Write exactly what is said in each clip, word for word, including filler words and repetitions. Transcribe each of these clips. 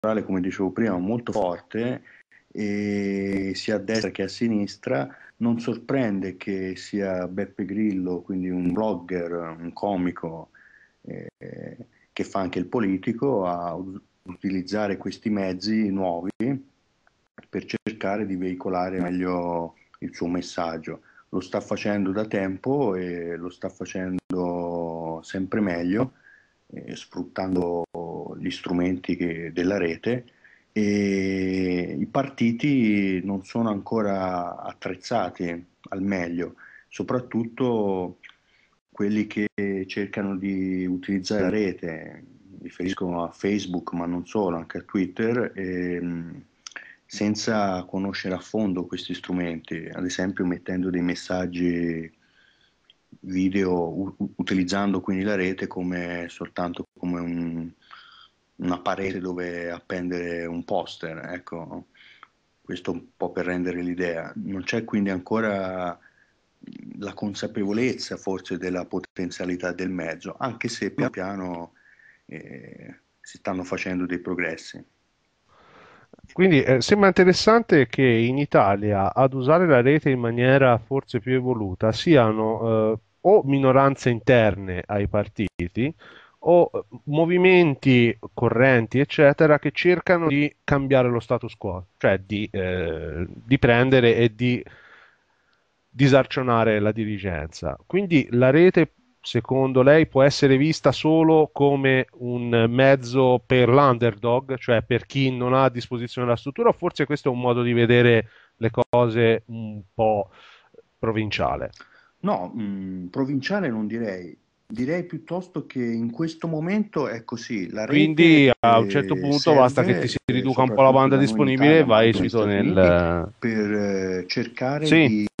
elettorale, come dicevo prima, molto forte, e sia a destra che a sinistra. Non sorprende che sia Beppe Grillo, quindi un blogger, un comico, eh, che fa anche il politico, a u- utilizzare questi mezzi nuovi per cercare di veicolare meglio il suo messaggio. Lo sta facendo da tempo e lo sta facendo sempre meglio, eh, sfruttando gli strumenti che- della rete, e i partiti non sono ancora attrezzati al meglio, soprattutto quelli che cercano di utilizzare la rete. Mi riferisco a Facebook, ma non solo, anche a Twitter, ehm, senza conoscere a fondo questi strumenti, ad esempio mettendo dei messaggi video, u- utilizzando quindi la rete come soltanto come un- una parete dove appendere un poster, ecco, questo un po' per rendere l'idea. Non c'è quindi ancora la consapevolezza forse della potenzialità del mezzo, anche se pian piano eh, si stanno facendo dei progressi. Quindi eh, sembra interessante che in Italia ad usare la rete in maniera forse più evoluta siano eh, o minoranze interne ai partiti o eh, movimenti correnti, eccetera, che cercano di cambiare lo status quo, cioè di, eh, di prendere e di disarcionare la dirigenza. Quindi la rete, secondo lei, può essere vista solo come un mezzo per l'underdog, cioè per chi non ha a disposizione la struttura, o forse questo è un modo di vedere le cose un po' provinciale? No, mh, provinciale non direi, direi piuttosto che in questo momento è così, la rete Quindi a un certo eh, punto basta che ti si serve, eh, riduca un po' la soprattutto banda da noi in disponibile e Italia, ma vai anche negli subito Stati Uniti, nel... per eh, cercare Sì, di,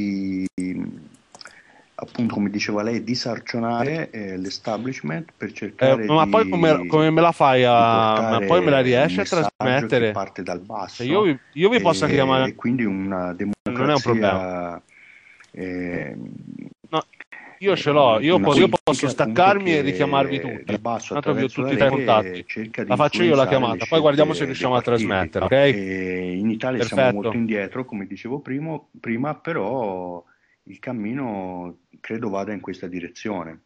appunto, come diceva lei, disarcionare eh, l'establishment, per eh, cercare ma poi come, di, come me la fai di a... ma poi me la portare un riesci a messaggio che trasmettere? parte dal Cioè io basso, vi, io vi posso anche e, chiamare, e quindi una non è un problema. democrazia, eh, No, io ce l'ho, eh, io una posso, io posso politica appunto staccarmi e richiamarvi che tutti. dal basso Tanto vi ho attraverso la tutti i tre rete contatti. cerca di La faccio io la influenzare le chiamata, poi guardiamo se scelte dei riusciamo a partiti. trasmetterla, ok? E in Italia siamo molto Perfetto. indietro, come dicevo primo- prima, però il cammino credo vada in questa direzione.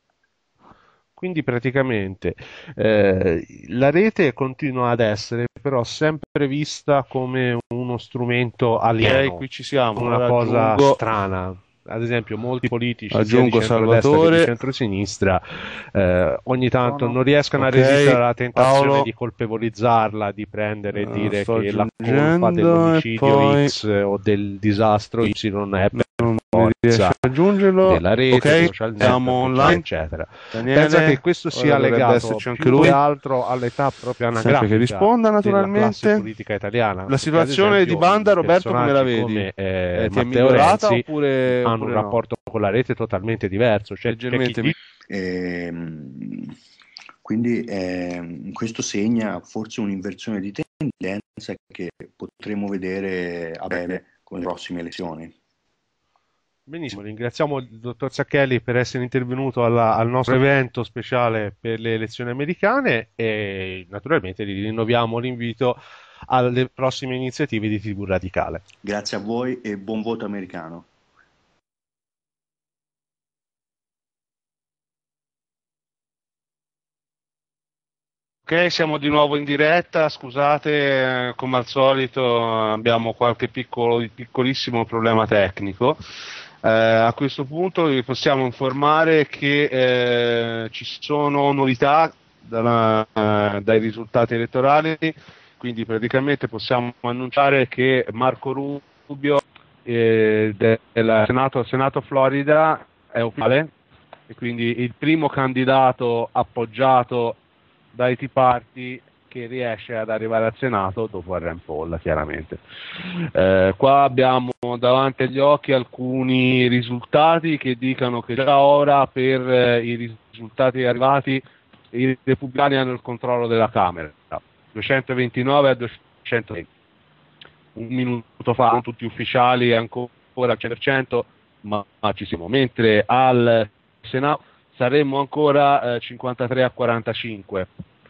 Quindi praticamente eh, la rete continua ad essere però sempre vista come uno strumento Ok, alieno, qui ci siamo. una Ora cosa aggiungo, strana. Ad esempio, molti politici, sia di aggiungo centrodestra che di Salvatore. centrosinistra, eh, ogni tanto non Sono riescono a resistere Ok, alla tentazione di Paolo, colpevolizzarla, di prendere e eh, dire sto che la colpa aggiungendo e dell'omicidio poi X o del disastro Y è per non mi riesce forza a aggiungerlo. della rete, dei Ok, social siamo network, eccetera, online. eccetera. Pensa che Daniele, questo ora sia dovrebbe legato esserci anche più che lui. altro all'età proprio Sempre che anagrafica risponda della classe naturalmente. politica italiana, La perché ad situazione di esempio banda, mh, Roberto, come la personaggi vedi? come eh, Eh, ti è Matteo migliorata Renzi oppure, hanno un oppure no? rapporto con la rete totalmente diverso. C'è, c'è chi Leggermente dice Ehm, quindi ehm, questo segna forse un'inversione di tendenza che potremo vedere a breve con le prossime elezioni. benissimo, ringraziamo il dottor Sacchelli per essere intervenuto alla- al nostro evento speciale per le elezioni americane e naturalmente gli rinnoviamo l'invito alle prossime iniziative di T V Radicale. Grazie a voi e buon voto americano. Ok, siamo di nuovo in diretta, scusate, eh, come al solito abbiamo qualche piccolo, piccolissimo problema tecnico. Eh, a questo punto vi possiamo informare che eh, ci sono novità dalla- eh, dai risultati elettorali, quindi praticamente possiamo annunciare che Marco Rubio eh, del Senato, Senato Florida è ufficiale e quindi il primo candidato appoggiato dai Tea Party che riesce ad arrivare al Senato dopo Rand Paul, chiaramente. Eh, qua abbiamo davanti agli occhi alcuni risultati che dicono che già ora per eh, i risultati arrivati i repubblicani hanno il controllo della Camera, duecentoventinove a duecentoventi. Un minuto fa, non tutti ufficiali ancora al cento per cento, ma, ma ci siamo, mentre al Senato saremmo ancora eh, cinquantatré a quarantacinque.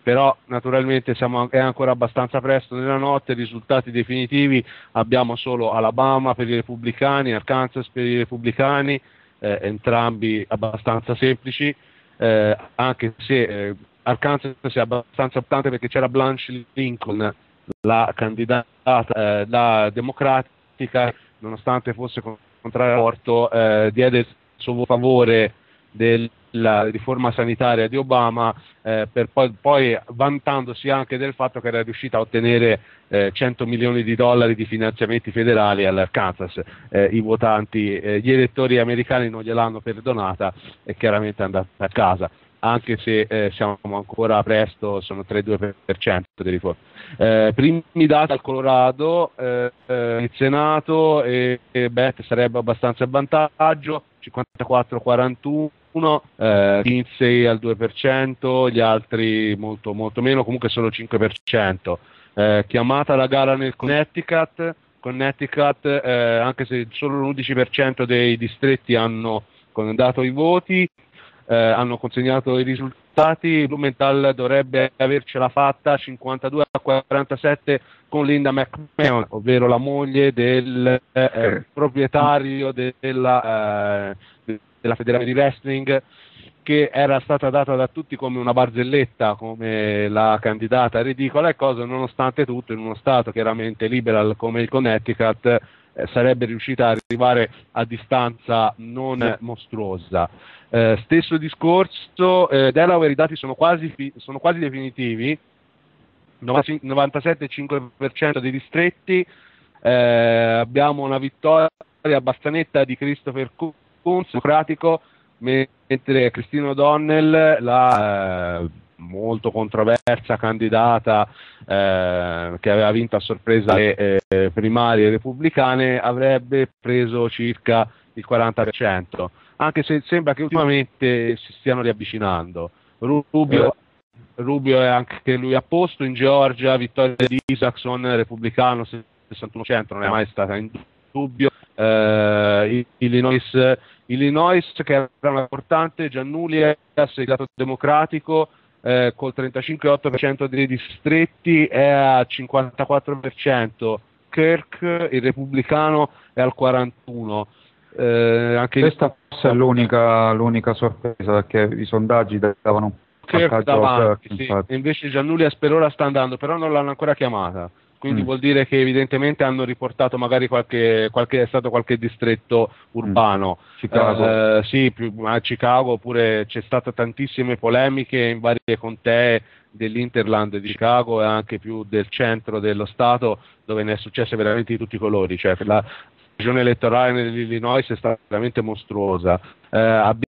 però naturalmente siamo, è ancora abbastanza presto nella notte. Risultati definitivi abbiamo solo Alabama per i repubblicani, Arkansas per i repubblicani, eh, entrambi abbastanza semplici, eh, anche se eh, Arkansas è abbastanza importante perché c'era Blanche Lincoln, la candidata eh, la democratica, nonostante fosse contraria all'aborto, eh, diede il suo favore della riforma sanitaria di Obama, eh, per poi, poi vantandosi anche del fatto che era riuscita a ottenere eh, cento milioni di dollari di finanziamenti federali all'Arkansas. Eh, i votanti, eh, gli elettori americani non gliel'hanno perdonata e chiaramente è andata a casa, anche se eh, siamo ancora presto, sono tre virgola due per cento di riforme. Eh, primi dati al Colorado, eh, eh, il Senato e, e Beth sarebbe abbastanza a vantaggio, cinquantaquattro quarantuno, eh, Lindsay al due per cento, gli altri molto, molto meno, comunque solo cinque per cento. Eh, chiamata la gara nel Connecticut, Connecticut eh, anche se solo l'undici per cento dei distretti hanno dato i voti, Eh, hanno consegnato i risultati. Blumenthal dovrebbe avercela fatta cinquantadue a quarantasette con Linda McMahon, ovvero la moglie del eh, proprietario de- della, eh, della federazione di wrestling, che era stata data da tutti come una barzelletta, come la candidata ridicola e cosa. Nonostante tutto, in uno stato chiaramente liberal come il Connecticut, eh, sarebbe riuscita ad arrivare a distanza non mostruosa. Eh, stesso discorso, eh, Delaware i dati sono quasi, fi- sono quasi definitivi, novantasette virgola cinque per cento dei distretti, eh, abbiamo una vittoria abbastanza netta di Christopher Coons, democratico, mentre Christine O'Donnell, la eh, molto controversa candidata eh, che aveva vinto a sorpresa le eh, primarie repubblicane, avrebbe preso circa il quaranta per cento, anche se sembra che ultimamente si stiano riavvicinando. Rubio, Rubio è anche lui a posto. In Georgia vittoria di Isaacson, repubblicano, sessantuno per cento, non è mai stata in dubbio. Eh, Illinois, Illinois che era una importante, Giannulli segregato democratico, eh, col trentacinque virgola otto per cento dei distretti è a cinquantaquattro per cento. Kirk, il repubblicano, è al quarantuno per cento. Eh, anche questa il... è l'unica, l'unica sorpresa, perché i sondaggi davano Kirk davanti, Kirk, sì. E invece Giannulli per ora sta andando, però non l'hanno ancora chiamata, quindi mm. vuol dire che evidentemente hanno riportato magari qualche, qualche è stato qualche distretto urbano. mm. Chicago. Eh, sì, più, a Chicago pure c'è stata tantissime polemiche in varie contee dell'Interland di Chicago e anche più del centro dello stato, dove ne è successo veramente di tutti i colori. Cioè, la regione elettorale nell'Illinois è stata veramente mostruosa. Eh, abbiamo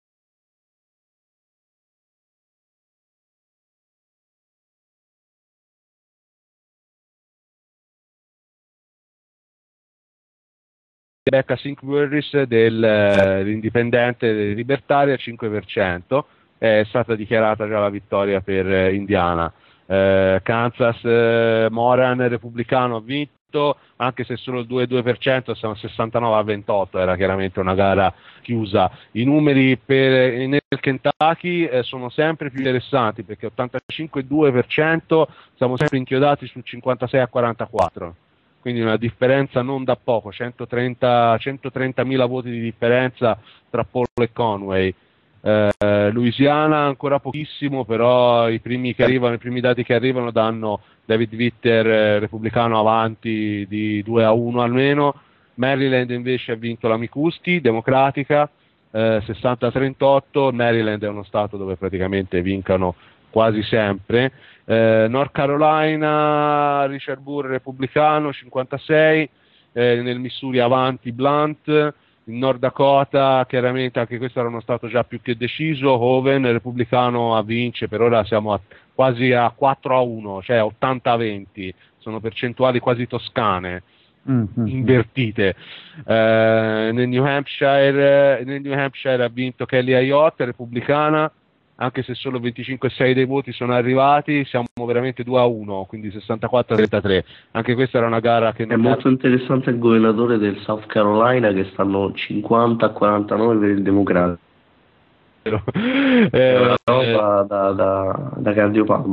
Rebecca Sinkworris dell'indipendente del libertaria, cinque per cento, è stata dichiarata già la vittoria per eh, Indiana. Eh, Kansas, eh, Moran, repubblicano, ha vinto, anche se solo il due virgola due per cento, siamo sessantanove a ventotto, era chiaramente una gara chiusa. I numeri per, nel Kentucky eh, sono sempre più interessanti, perché ottantacinque virgola due per cento, siamo sempre inchiodati sul cinquantasei a quarantaquattro. Quindi una differenza non da poco, centotrenta, centotrentamila voti di differenza tra Paul e Conway. Eh, Louisiana ancora pochissimo, però i primi che arrivano, i primi dati che arrivano danno David Vitter eh, repubblicano avanti di due a uno almeno. Maryland invece ha vinto la Micusti, democratica, eh, sessanta a trentotto. Maryland è uno stato dove praticamente vincano quasi sempre. Eh, North Carolina, Richard Burr, repubblicano, cinquantasei, eh, nel Missouri avanti Blunt, in Nord Dakota chiaramente anche questo era uno stato già più che deciso, Hoven, repubblicano, a vince, per ora siamo a, quasi a quattro a uno, cioè ottanta a venti, sono percentuali quasi toscane, mm-hmm. invertite. Eh, nel New Hampshire, nel New Hampshire ha vinto Kelly Ayotte, repubblicana, anche se solo venticinque virgola sei dei voti sono arrivati, siamo veramente due a uno, quindi sessantaquattro a trentatré. Anche questa era una gara che... È molto era... interessante il governatore del South Carolina, che stanno cinquanta a quarantanove per il democratico. Eh, è una roba eh, da, da, da cardiopalma.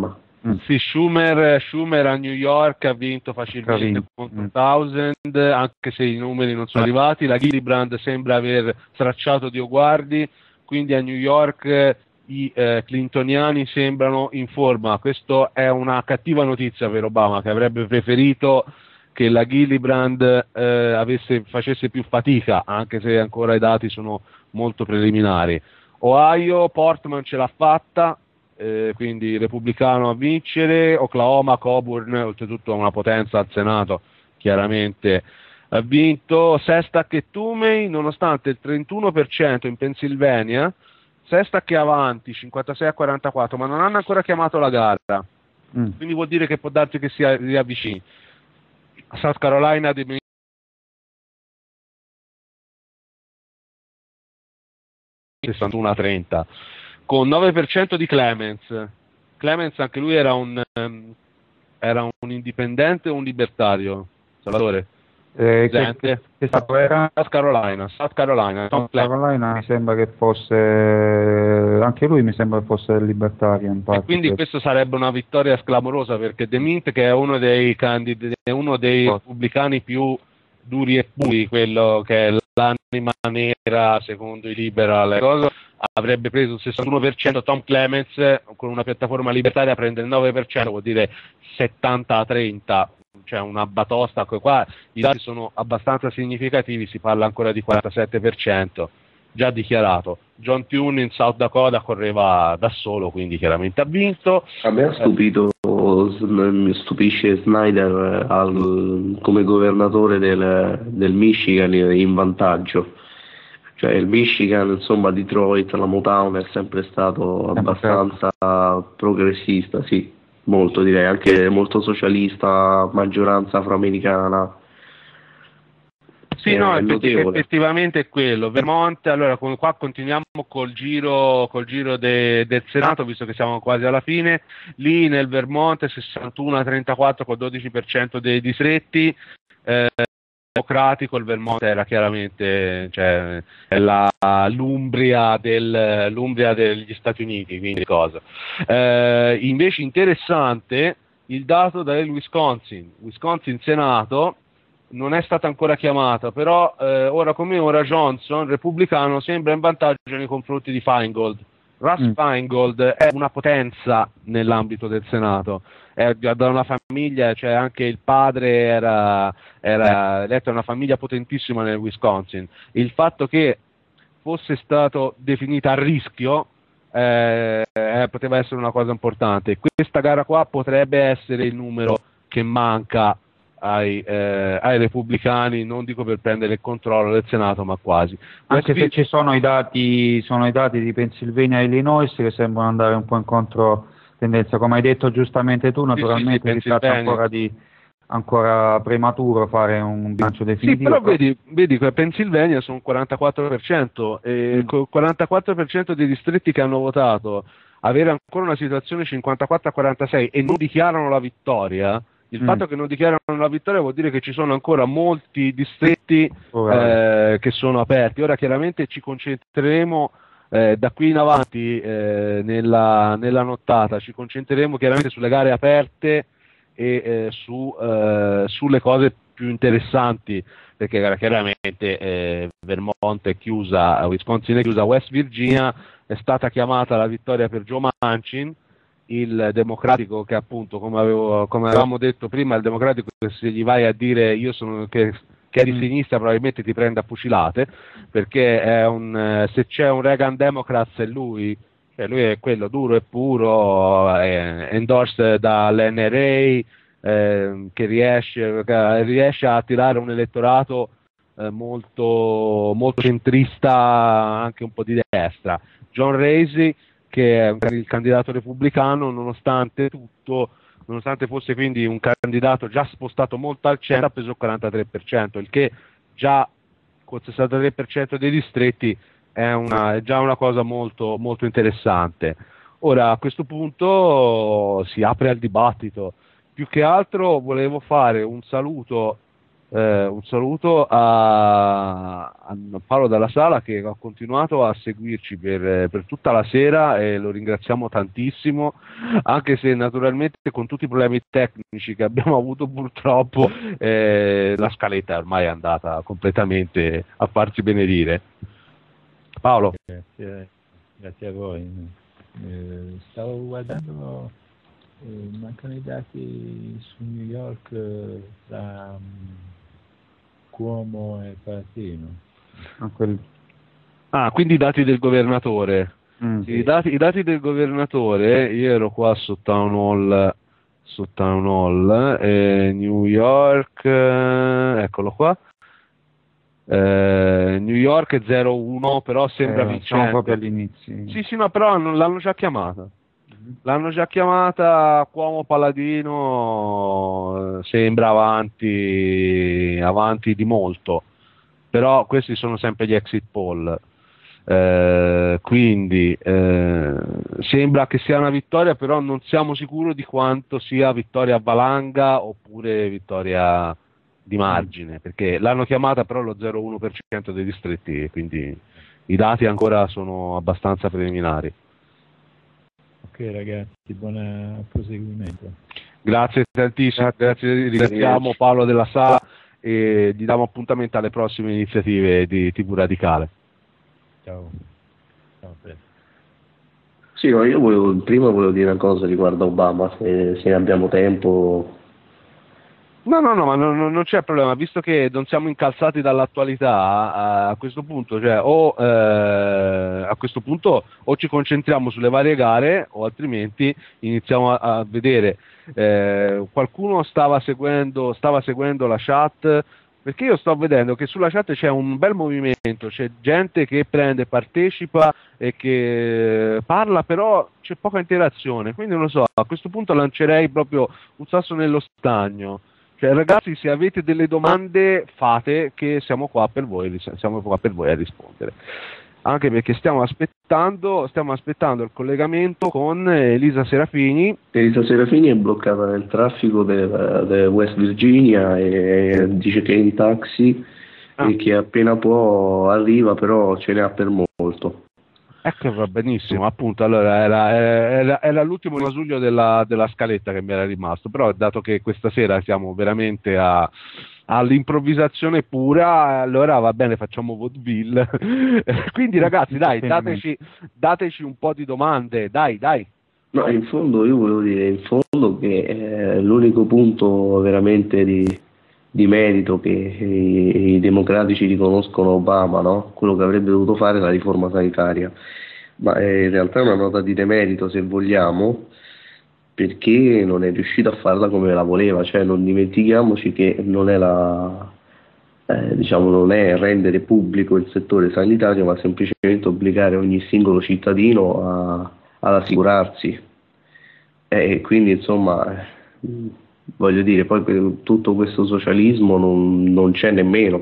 Mm. Sì, Schumer, Schumer a New York ha vinto facilmente contro mm. Townsend, anche se i numeri non sono arrivati. La Gillibrand sembra aver tracciato Dio guardi, quindi a New York i eh, clintoniani sembrano in forma. Questo è una cattiva notizia per Obama, che avrebbe preferito che la Gillibrand eh, avesse, facesse più fatica, anche se ancora i dati sono molto preliminari. Ohio, Portman ce l'ha fatta, eh, quindi repubblicano a vincere. Oklahoma, Coburn, oltretutto una potenza al Senato, chiaramente ha vinto. Sestak e Toomey, nonostante il trentuno per cento in Pennsylvania, Sestak è avanti, cinquantasei a quarantaquattro, ma non hanno ancora chiamato la gara, mm. quindi vuol dire che può darsi che si riavvicini. South Carolina di sessantuno a trenta, con nove per cento di Clemens. Clemens anche lui era un um, era un indipendente o un libertario? Salvatore? Eh, che, che, che stato era? South Carolina, South Carolina. South Carolina mi sembra che fosse, anche lui mi sembra che fosse libertario. In parte, e quindi questo sarebbe una vittoria sclamorosa, perché De Mint, che è uno dei candidati, è uno dei oh. repubblicani più duri e puri, quello che è l'anima nera secondo i liberal, cosa, avrebbe preso il sessantuno per cento. Tom Clements con una piattaforma libertaria prende il nove per cento, vuol dire settanta a trenta, cioè una batosta. Qua i dati sono abbastanza significativi, si parla ancora di quarantasette per cento già dichiarato. John Thune in South Dakota correva da solo, quindi chiaramente ha vinto. A me ha stupito, mi stupisce Snyder al, come governatore del, del Michigan in vantaggio. Cioè il Michigan, insomma, Detroit, la Motown è sempre stato abbastanza progressista, sì, molto direi, anche molto socialista, maggioranza afroamericana. Sì, no, effettivamente è quello. Vermont, allora qua continuiamo col giro, col giro de, del Senato, visto che siamo quasi alla fine. Lì nel Vermont sessantuno a trentaquattro con dodici per cento dei distretti. Eh, democratico, il Vermont era chiaramente, cioè, è la, l'Umbria, del, l'Umbria degli Stati Uniti, quindi cosa. Eh, invece interessante il dato del Wisconsin. Wisconsin Senato non è stata ancora chiamata, però eh, ora come ora Johnson, repubblicano, sembra in vantaggio nei confronti di Feingold. Russ mm. Feingold è una potenza nell'ambito del Senato, è da una famiglia, cioè anche il padre era, era eletto da una famiglia potentissima nel Wisconsin. Il fatto che fosse stato definita a rischio eh, eh, poteva essere una cosa importante. Questa gara qua potrebbe essere il numero che manca Ai, eh, ai repubblicani, non dico per prendere il controllo del Senato, ma quasi. Anche se ci sono i dati, sono i dati di Pennsylvania e Illinois che sembrano andare un po' in controtendenza, come hai detto giustamente tu, naturalmente sì, sì, si tratta ancora di ancora prematuro fare un bilancio definitivo. Sì, però vedi, vedi che Pennsylvania sono quarantaquattro per cento e mm. col quarantaquattro per cento dei distretti che hanno votato avere ancora una situazione cinquantaquattro a quarantasei e non dichiarano la vittoria. Il mm. fatto che non dichiarano la vittoria vuol dire che ci sono ancora molti distretti oh, eh, che sono aperti. Ora chiaramente ci concentreremo eh, da qui in avanti eh, nella, nella nottata, ci concentreremo chiaramente sulle gare aperte e eh, su, eh, sulle cose più interessanti, perché chiaramente eh, Vermont è chiusa, Wisconsin è chiusa, West Virginia è stata chiamata la vittoria per Joe Manchin, il democratico che appunto, come, avevo, come avevamo detto prima, il democratico che se gli vai a dire io sono che, che è di sinistra probabilmente ti prende a fucilate, perché è un, se c'è un Reagan Democrat è lui, cioè lui è quello duro e puro, è endorsed dall'N R A, eh, che riesce, che riesce a attirare un elettorato eh, molto, molto centrista, anche un po' di destra. John Raisy, che è il candidato repubblicano, nonostante tutto, nonostante fosse quindi un candidato già spostato molto al centro, ha preso il quarantatré per cento, il che già col sessantatré per cento dei distretti è, una, è già una cosa molto, molto interessante. Ora a questo punto si apre al dibattito. Più che altro volevo fare un saluto Eh, un saluto a, a Paolo Dalla Sala, che ha continuato a seguirci per, per tutta la sera, e lo ringraziamo tantissimo, anche se naturalmente con tutti i problemi tecnici che abbiamo avuto purtroppo eh, la scaletta ormai è andata completamente a farsi benedire. Paolo. Grazie, grazie a voi. Eh, stavo guardando, eh, mancano i dati su New York eh, tra um, Cuomo e Palatino. Ah, quel... ah, quindi i dati del governatore. Mm. I, dati, I dati del governatore, io ero qua su Town Hall, su Town Hall eh, New York, eh, eccolo qua. Eh, New York è zero uno, però sembra eh, vincente. Proprio all'inizio. Sì, sì, no, però non, l'hanno già chiamata. Mm-hmm. L'hanno già chiamata. Cuomo Paladino sembra avanti, avanti di molto. Però questi sono sempre gli exit poll. Eh, quindi eh, sembra che sia una vittoria, però non siamo sicuri di quanto sia vittoria a valanga oppure vittoria di margine, perché l'hanno chiamata però lo zero virgola uno per cento dei distretti, quindi i dati ancora sono abbastanza preliminari. Ok ragazzi, buon proseguimento. Grazie tantissimo, grazie, ringraziamo Paolo Della Sala e gli diamo appuntamento alle prossime iniziative di tivù Radicale. Ciao. Ciao sì, no, io volevo, prima volevo dire una cosa riguardo a Obama, se, se abbiamo tempo. No, no, no, ma non, non c'è problema, visto che non siamo incalzati dall'attualità a, a questo punto, cioè o eh, a questo punto o ci concentriamo sulle varie gare o altrimenti iniziamo a, a vedere. Eh, qualcuno stava seguendo, stava seguendo la chat, perché io sto vedendo che sulla chat c'è un bel movimento, c'è gente che prende, partecipa e che parla, però c'è poca interazione, quindi non lo so, a questo punto lancerei proprio un sasso nello stagno. Cioè, ragazzi, se avete delle domande fate, che siamo qua per voi, siamo qua per voi a rispondere. Anche perché stiamo aspettando, stiamo aspettando il collegamento con Elisa Serafini. Elisa Serafini è bloccata nel traffico del West Virginia e dice che è in taxi ah. e che appena può arriva, però ce ne ha per molto. Ecco, va benissimo, appunto, allora era, era, era l'ultimo rasuglio della, della scaletta che mi era rimasto, però dato che questa sera siamo veramente a, all'improvvisazione pura, allora va bene, facciamo vaudeville. Quindi ragazzi, dai, dateci, dateci un po' di domande, dai, dai. No, in fondo io volevo dire, in fondo che eh, l'unico punto veramente di, di merito che i, i democratici riconoscono a Obama, no? Quello che avrebbe dovuto fare è la riforma sanitaria, ma eh, in realtà è una nota di demerito se vogliamo, perché non è riuscito a farla come la voleva, cioè non dimentichiamoci che non è la eh, diciamo non è rendere pubblico il settore sanitario, ma semplicemente obbligare ogni singolo cittadino a, ad assicurarsi, e eh, quindi insomma voglio dire, poi per tutto questo socialismo non, non c'è nemmeno.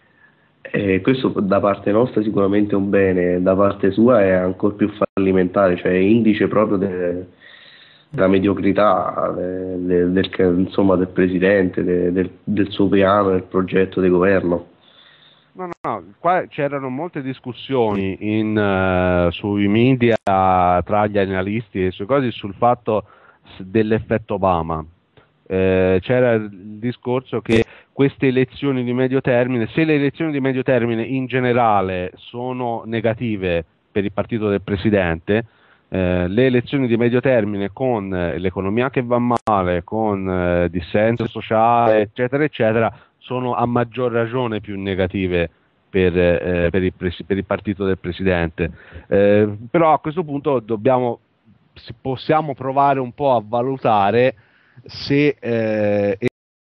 E questo da parte nostra sicuramente è un bene, da parte sua è ancora più fallimentare, cioè è indice proprio de, della mediocrità de, de, del, insomma, del Presidente, de, del, del suo piano, del progetto di governo. No, no, no, qua c'erano molte discussioni in, uh, sui media tra gli analisti e sue cose sul fatto dell'effetto Obama. Eh, c'era il discorso che queste elezioni di medio termine, se le elezioni di medio termine in generale sono negative per il partito del Presidente, eh, le elezioni di medio termine con eh, l'economia che va male, con eh, dissenso sociale, eccetera, eccetera, sono a maggior ragione più negative per, eh, per, il, per il partito del Presidente. Eh, però a questo punto dobbiamo, possiamo provare un po' a valutare se eh,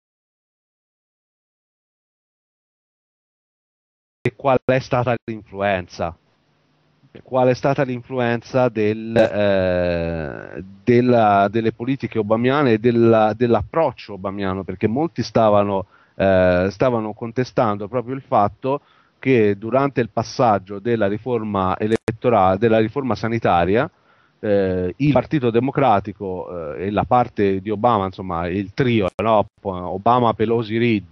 e qual è stata l'influenza qual è stata l'influenza del, eh, della, delle politiche obamiane e della, dell'approccio obamiano, perché molti stavano, eh, stavano contestando proprio il fatto che durante il passaggio della riforma elettorale, della riforma sanitaria, Eh, il Partito Democratico eh, e la parte di Obama, insomma il trio, no? Obama, Pelosi, Reid,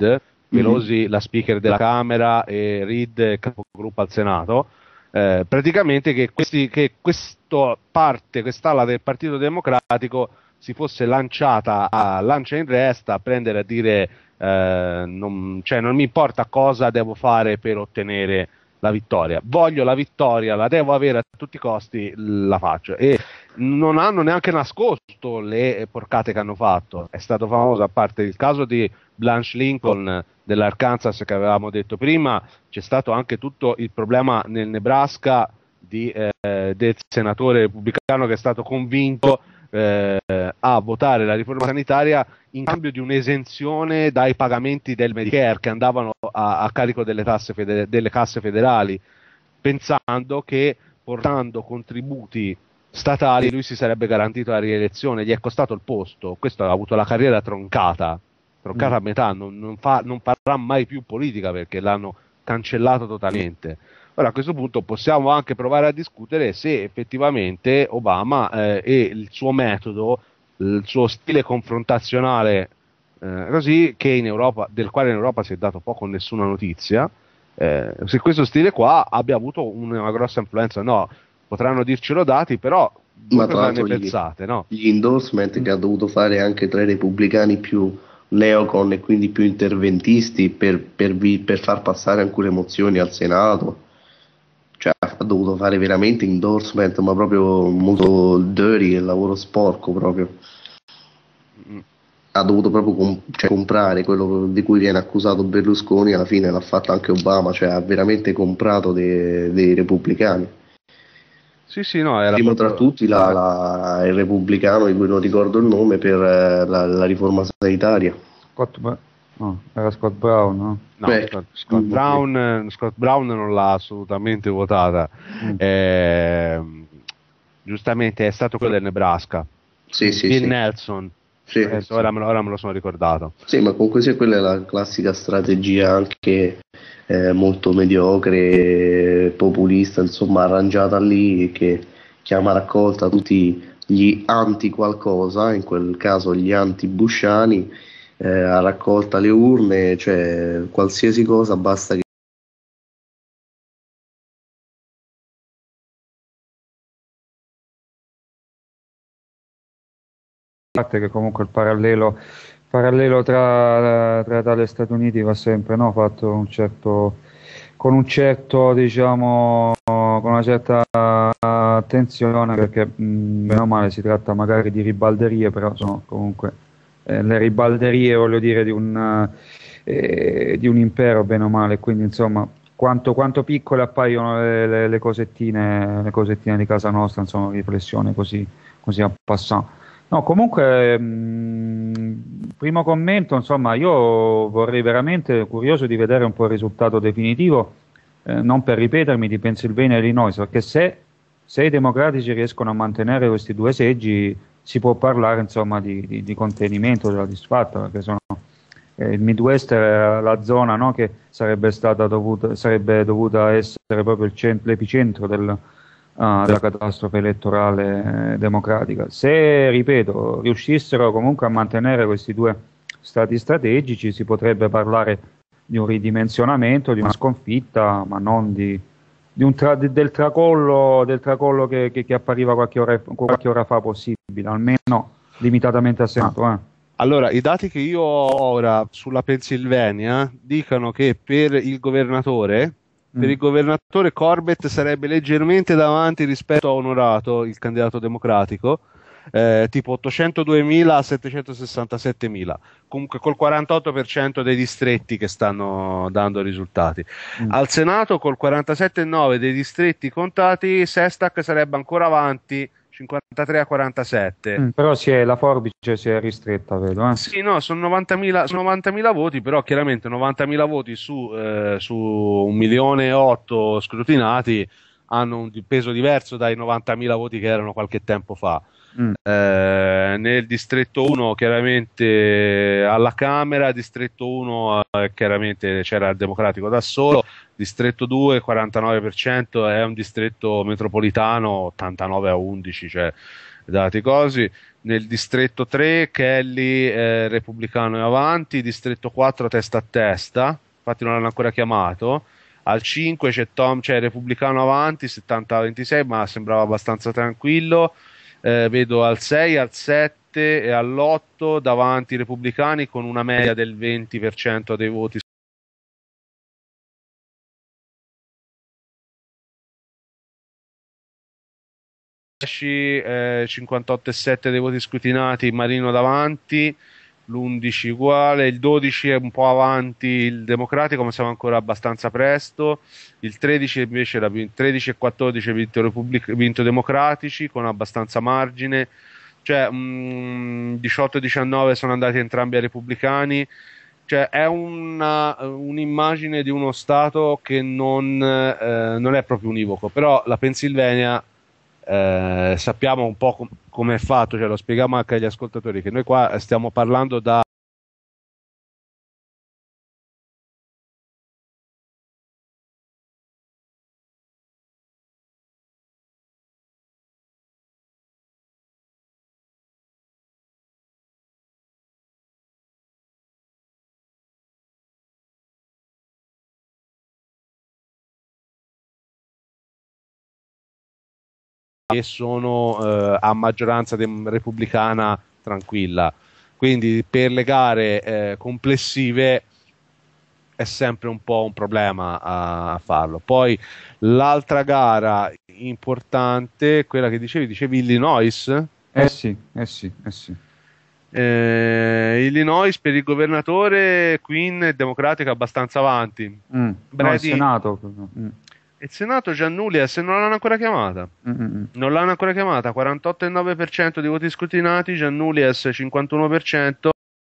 Pelosi mm-hmm. la speaker della Camera e Reid capogruppo al Senato, eh, praticamente che, questi, che questa parte, quest'ala del Partito Democratico si fosse lanciata a lancia in resta a prendere a dire eh, non, cioè non mi importa cosa devo fare per ottenere la vittoria, voglio la vittoria, la devo avere a tutti i costi, la faccio, e non hanno neanche nascosto le porcate che hanno fatto. È stato famoso, a parte il caso di Blanche Lincoln dell'Arkansas che avevamo detto prima, c'è stato anche tutto il problema nel Nebraska di, eh, del senatore repubblicano che è stato convinto eh, a votare la riforma sanitaria in cambio di un'esenzione dai pagamenti del Medicare che andavano a, a carico delle, tasse feder- delle casse federali, pensando che portando contributi statali lui si sarebbe garantito la rielezione. Gli è costato il posto, questo ha avuto la carriera troncata troncata mm. a metà, non, non, fa, non farà mai più politica perché l'hanno cancellato totalmente. Ora a questo punto possiamo anche provare a discutere se effettivamente Obama eh, e il suo metodo, il suo stile confrontazionale eh, così, che in Europa, del quale in Europa si è dato poco o nessuna notizia, eh, se questo stile qua abbia avuto una grossa influenza. No, potranno dircelo dati, però ma tra ne gli, pensate, no? Gli endorsement che ha dovuto fare anche tra i repubblicani più neocon e quindi più interventisti per, per, vi, per far passare alcune mozioni al Senato, cioè ha dovuto fare veramente endorsement, ma proprio molto dirty, il lavoro sporco proprio. Mm. Ha dovuto proprio com- cioè, comprare quello di cui viene accusato Berlusconi, alla fine l'ha fatto anche Obama, cioè ha veramente comprato dei, dei repubblicani. Sì, sì, no, era primo proprio... tra tutti la, la, il repubblicano di cui non ricordo il nome per eh, la, la riforma sanitaria. Scott, no, era Scott Brown, no? No, Beh, Scott, Scott, Brown, Scott Brown non l'ha assolutamente votata. Mm. Eh, giustamente è stato quello del Nebraska. Sì, sì, Bill sì. Nelson. Sì, eh, sì. Ora, me lo, ora me lo sono ricordato. Sì, ma comunque sia quella è la classica strategia anche eh, molto mediocre, populista, insomma, arrangiata lì, che chiama a raccolta tutti gli anti qualcosa, in quel caso gli anti busciani, eh, a raccolta le urne, cioè qualsiasi cosa basta che che comunque il parallelo, parallelo tra, tra Italia e Stati Uniti va sempre, no, fatto un certo, con un certo, diciamo, con una certa attenzione, perché mh, bene o male si tratta magari di ribalderie, però sono comunque eh, le ribalderie, voglio dire, di un, eh, di un impero, bene o male, quindi insomma quanto, quanto piccole appaiono le, le, le cosettine le cosettine di casa nostra, insomma, riflessione così, così a passant. No, comunque, mh, primo commento, insomma, io vorrei veramente curioso di vedere un po' il risultato definitivo, eh, non per ripetermi, di Pennsylvania e Illinois, perché se, se i democratici riescono a mantenere questi due seggi si può parlare, insomma, di, di, di contenimento della disfatta, perché sono, eh, il Midwest è la zona, no, che sarebbe stata dovuta, sarebbe dovuta essere proprio il cent- l'epicentro del Uh, della catastrofe elettorale eh, democratica. Se, ripeto, riuscissero comunque a mantenere questi due stati strategici, si potrebbe parlare di un ridimensionamento, di una sconfitta, ma non di, di un tra, di, del tracollo, del tracollo che, che, che appariva qualche ora, qualche ora fa possibile, almeno limitatamente al Senato. Eh. Allora, i dati che io ho ora sulla Pennsylvania dicono che per il governatore Per il governatore Corbett sarebbe leggermente davanti rispetto a Onorato, il candidato democratico, eh, tipo ottocentoduemila a settecentosessantasettemila, comunque col quarantotto per cento dei distretti che stanno dando risultati. Mm. Al Senato col quarantasette virgola nove per cento dei distretti contati, Sestak sarebbe ancora avanti, cinquantatré a quarantasette. Mm, però si è, la forbice si è ristretta, vedo. Eh? Sì, no, sono novantamila, sono novantamila voti, però chiaramente novantamila voti su, eh, su un milione e otto scrutinati hanno un peso diverso dai novantamila voti che erano qualche tempo fa. Mm. Eh, nel distretto uno chiaramente alla Camera, distretto uno eh, chiaramente c'era il democratico da solo, distretto due quarantanove per cento, è un distretto metropolitano ottantanove a undici, cioè dati così. nel distretto tre Kelly eh, repubblicano e avanti, distretto quattro testa a testa, infatti non l'hanno ancora chiamato. Al cinque c'è Tom, c'è repubblicano avanti, settanta a ventisei, ma sembrava abbastanza tranquillo. Eh, vedo al sei, al sette e all'otto davanti i repubblicani con una media del venti per cento dei voti. Eh, cinquantotto virgola sette dei voti scrutinati, Marino davanti, l'undici uguale, il dodici è un po' avanti il Democratico, ma siamo ancora abbastanza presto. Il tredici invece era tredici e quattordici vinto, Repubblic- vinto Democratici con abbastanza margine, cioè mh, diciotto e diciannove sono andati entrambi ai Repubblicani. Cioè è una, un'immagine di uno Stato che non, eh, non è proprio univoco, però la Pennsylvania Eh, sappiamo un po' com- come è fatto, cioè lo spieghiamo anche agli ascoltatori che noi qua stiamo parlando da che sono eh, a maggioranza dem- repubblicana tranquilla, quindi per le gare eh, complessive è sempre un po' un problema a, a farlo. Poi l'altra gara importante, quella che dicevi, dicevi Illinois? Eh sì, eh sì, eh sì. Eh, Illinois per il governatore Quinn è democratica abbastanza avanti. Mm. No, il Senato. Mm. Il Senato Giannulli se non l'hanno ancora chiamata. Mm-mm. Non l'hanno ancora chiamata, quarantotto virgola nove per cento di voti scrutinati, Giannulli cinquantuno per cento.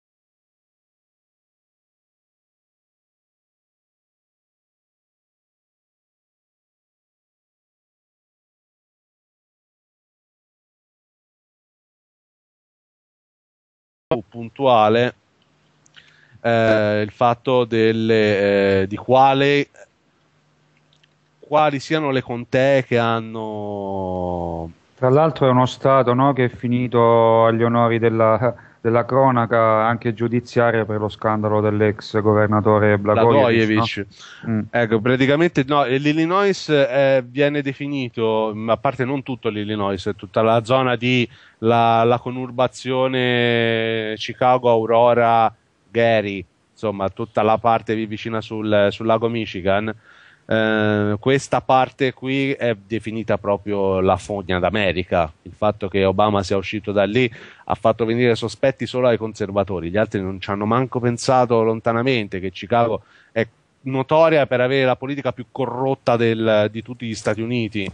Puntuale eh, il fatto delle, eh, di quale quali siano le contee che hanno. Tra l'altro è uno Stato, no, che è finito agli onori della, della cronaca anche giudiziaria per lo scandalo dell'ex governatore Blagojevich. No? Mm. Ecco, praticamente no, l'Illinois eh, viene definito, a parte non tutto l'Illinois, tutta la zona di la, la conurbazione Chicago, Aurora, Gary, insomma tutta la parte vicina sul, sul lago Michigan. Uh, questa parte qui è definita proprio la fogna d'America. Il fatto che Obama sia uscito da lì ha fatto venire sospetti solo ai conservatori, gli altri non ci hanno manco pensato lontanamente che Chicago è notoria per avere la politica più corrotta del, di tutti gli Stati Uniti.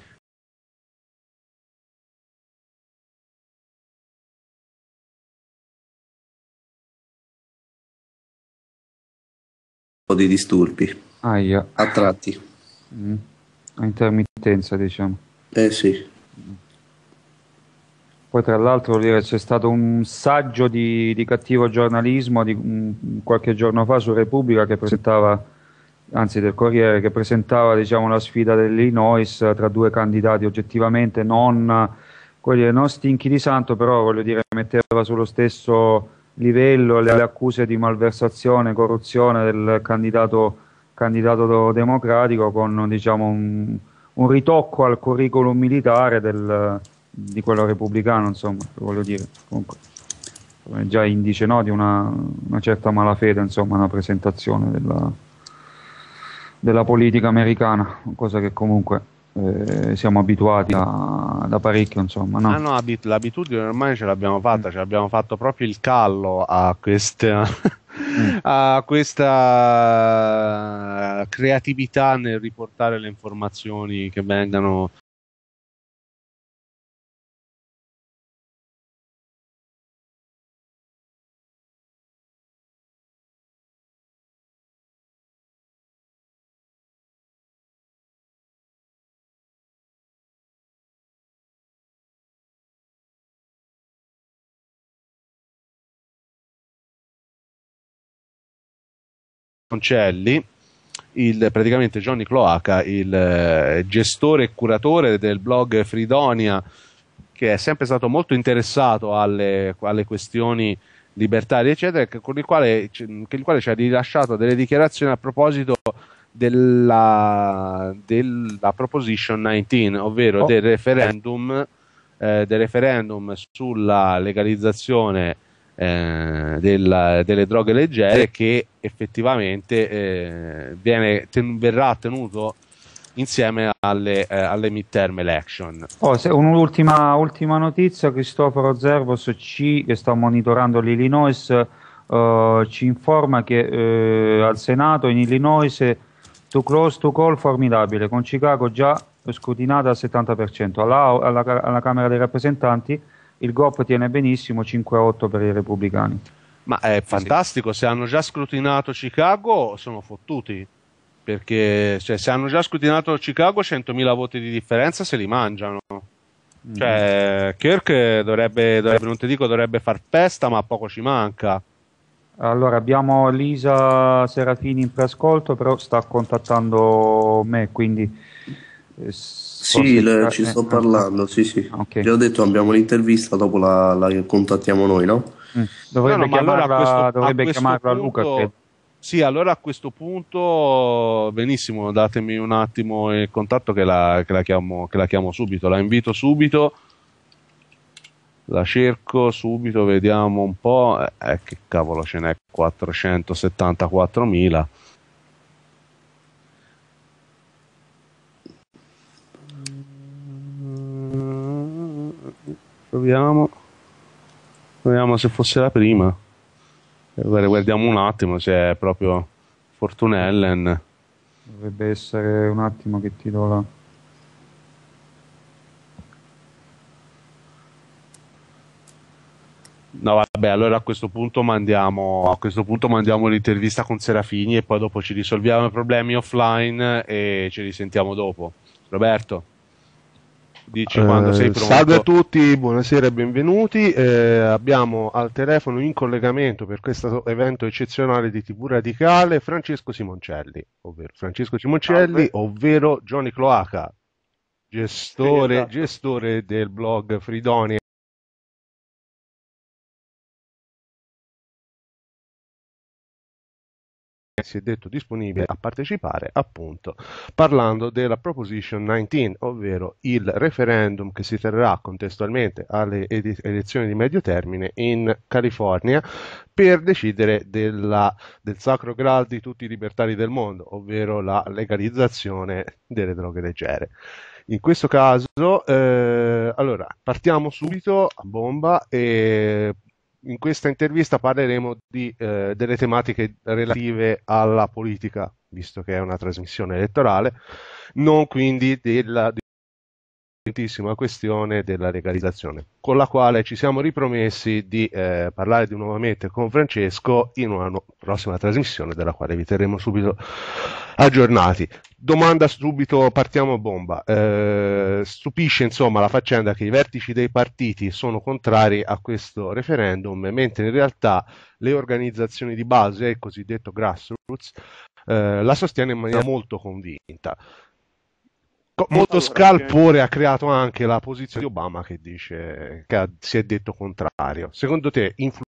Un po' di disturbi. Aia. A tratti. Mm. A intermittenza, diciamo. Eh sì. Poi tra l'altro dire, c'è stato un saggio di, di cattivo giornalismo di um, qualche giorno fa su Repubblica che presentava, anzi del Corriere, che presentava diciamo la sfida dell'Illinois tra due candidati oggettivamente non, quelli, non stinchi di santo, però voglio dire metteva sullo stesso livello le, le accuse di malversazione, corruzione del candidato candidato democratico con diciamo un, un ritocco al curriculum militare del, di quello repubblicano, insomma, voglio dire, comunque è già indice, no, di una, una certa malafede, insomma, una presentazione della, della politica americana, cosa che comunque eh, siamo abituati a, da parecchio, insomma, no? Ah no, abit- l'abitudine ormai ce l'abbiamo fatta, ce l'abbiamo fatto proprio il callo a questa mm. a questa creatività nel riportare le informazioni che vengano Concelli, il, praticamente Johnny Cloaca, il eh, gestore e curatore del blog Fridonia, che è sempre stato molto interessato alle, alle questioni libertarie, eccetera, che, con il quale, con il quale ci ha rilasciato delle dichiarazioni a proposito della, della Proposition diciannove, ovvero Oh. del referendum, eh, del referendum sulla legalizzazione eh, della, delle droghe leggere, che effettivamente eh, viene, ten, verrà tenuto insieme alle, eh, alle midterm election. Oh, se- un'ultima ultima notizia: Cristoforo Zervos, C, che sta monitorando l'Illinois, eh, ci informa che eh, al Senato in Illinois too close to call formidabile, con Chicago già scrutinata al settanta per cento. Alla, alla, alla Camera dei Rappresentanti il G O P tiene benissimo cinque a otto per i repubblicani. Ma è fantastico, se hanno già scrutinato Chicago sono fottuti, perché cioè, se hanno già scrutinato Chicago centomila voti di differenza se li mangiano. Mm. Cioè Kirk dovrebbe, dovrebbe, non ti dico dovrebbe far festa, ma poco ci manca. Allora abbiamo Lisa Serafini in preascolto, però sta contattando me, quindi eh, sì, le, ci eh, sto eh, parlando, sì sì, okay. Gli ho detto abbiamo l'intervista, dopo la, la contattiamo noi, no? Mm. Dovrebbe no, no, chiamarla, allora a questo, dovrebbe a questo chiamarla punto, Luca, credo. Sì, allora a questo punto benissimo, datemi un attimo il contatto che la, che la, chiamo, che la chiamo subito, la invito subito, la cerco subito, vediamo un po', eh, che cavolo ce n'è, quattrocentosettantaquattromila. Proviamo, proviamo se fosse la prima. Guardiamo un attimo se è proprio Fortunellen. Dovrebbe essere un attimo che ti do la... No, vabbè, allora a questo punto mandiamo a questo punto mandiamo l'intervista con Serafini e poi dopo ci risolviamo i problemi offline e ci risentiamo dopo. Roberto, dici uh, quando sei pronto. Salve a tutti, buonasera e benvenuti. Eh, abbiamo al telefono in collegamento per questo evento eccezionale di tivù Radicale Francesco Simoncelli, ovvero Francesco Simoncelli, salve. Ovvero Johnny Cloaca, gestore, sì, esatto. gestore del blog Fridonia. Si è detto disponibile a partecipare, appunto parlando della Proposition diciannove, ovvero il referendum che si terrà contestualmente alle ed- elezioni di medio termine in California per decidere della, del sacro graal di tutti i libertari del mondo, ovvero la legalizzazione delle droghe leggere. In questo caso, eh, allora, partiamo subito a bomba e in questa intervista parleremo di, eh, delle tematiche relative alla politica, visto che è una trasmissione elettorale, non quindi della importantissima questione della legalizzazione, con la quale ci siamo ripromessi di eh, parlare di nuovamente con Francesco in una no- prossima trasmissione, della quale vi terremo subito aggiornati. Domanda subito, partiamo a bomba. Eh, stupisce insomma la faccenda che i vertici dei partiti sono contrari a questo referendum, mentre in realtà le organizzazioni di base, il cosiddetto grassroots, eh, la sostiene in maniera molto convinta. Molto allora, scalpore ha creato anche la posizione di Obama, che dice che ha, si è detto contrario. Secondo te, influenzato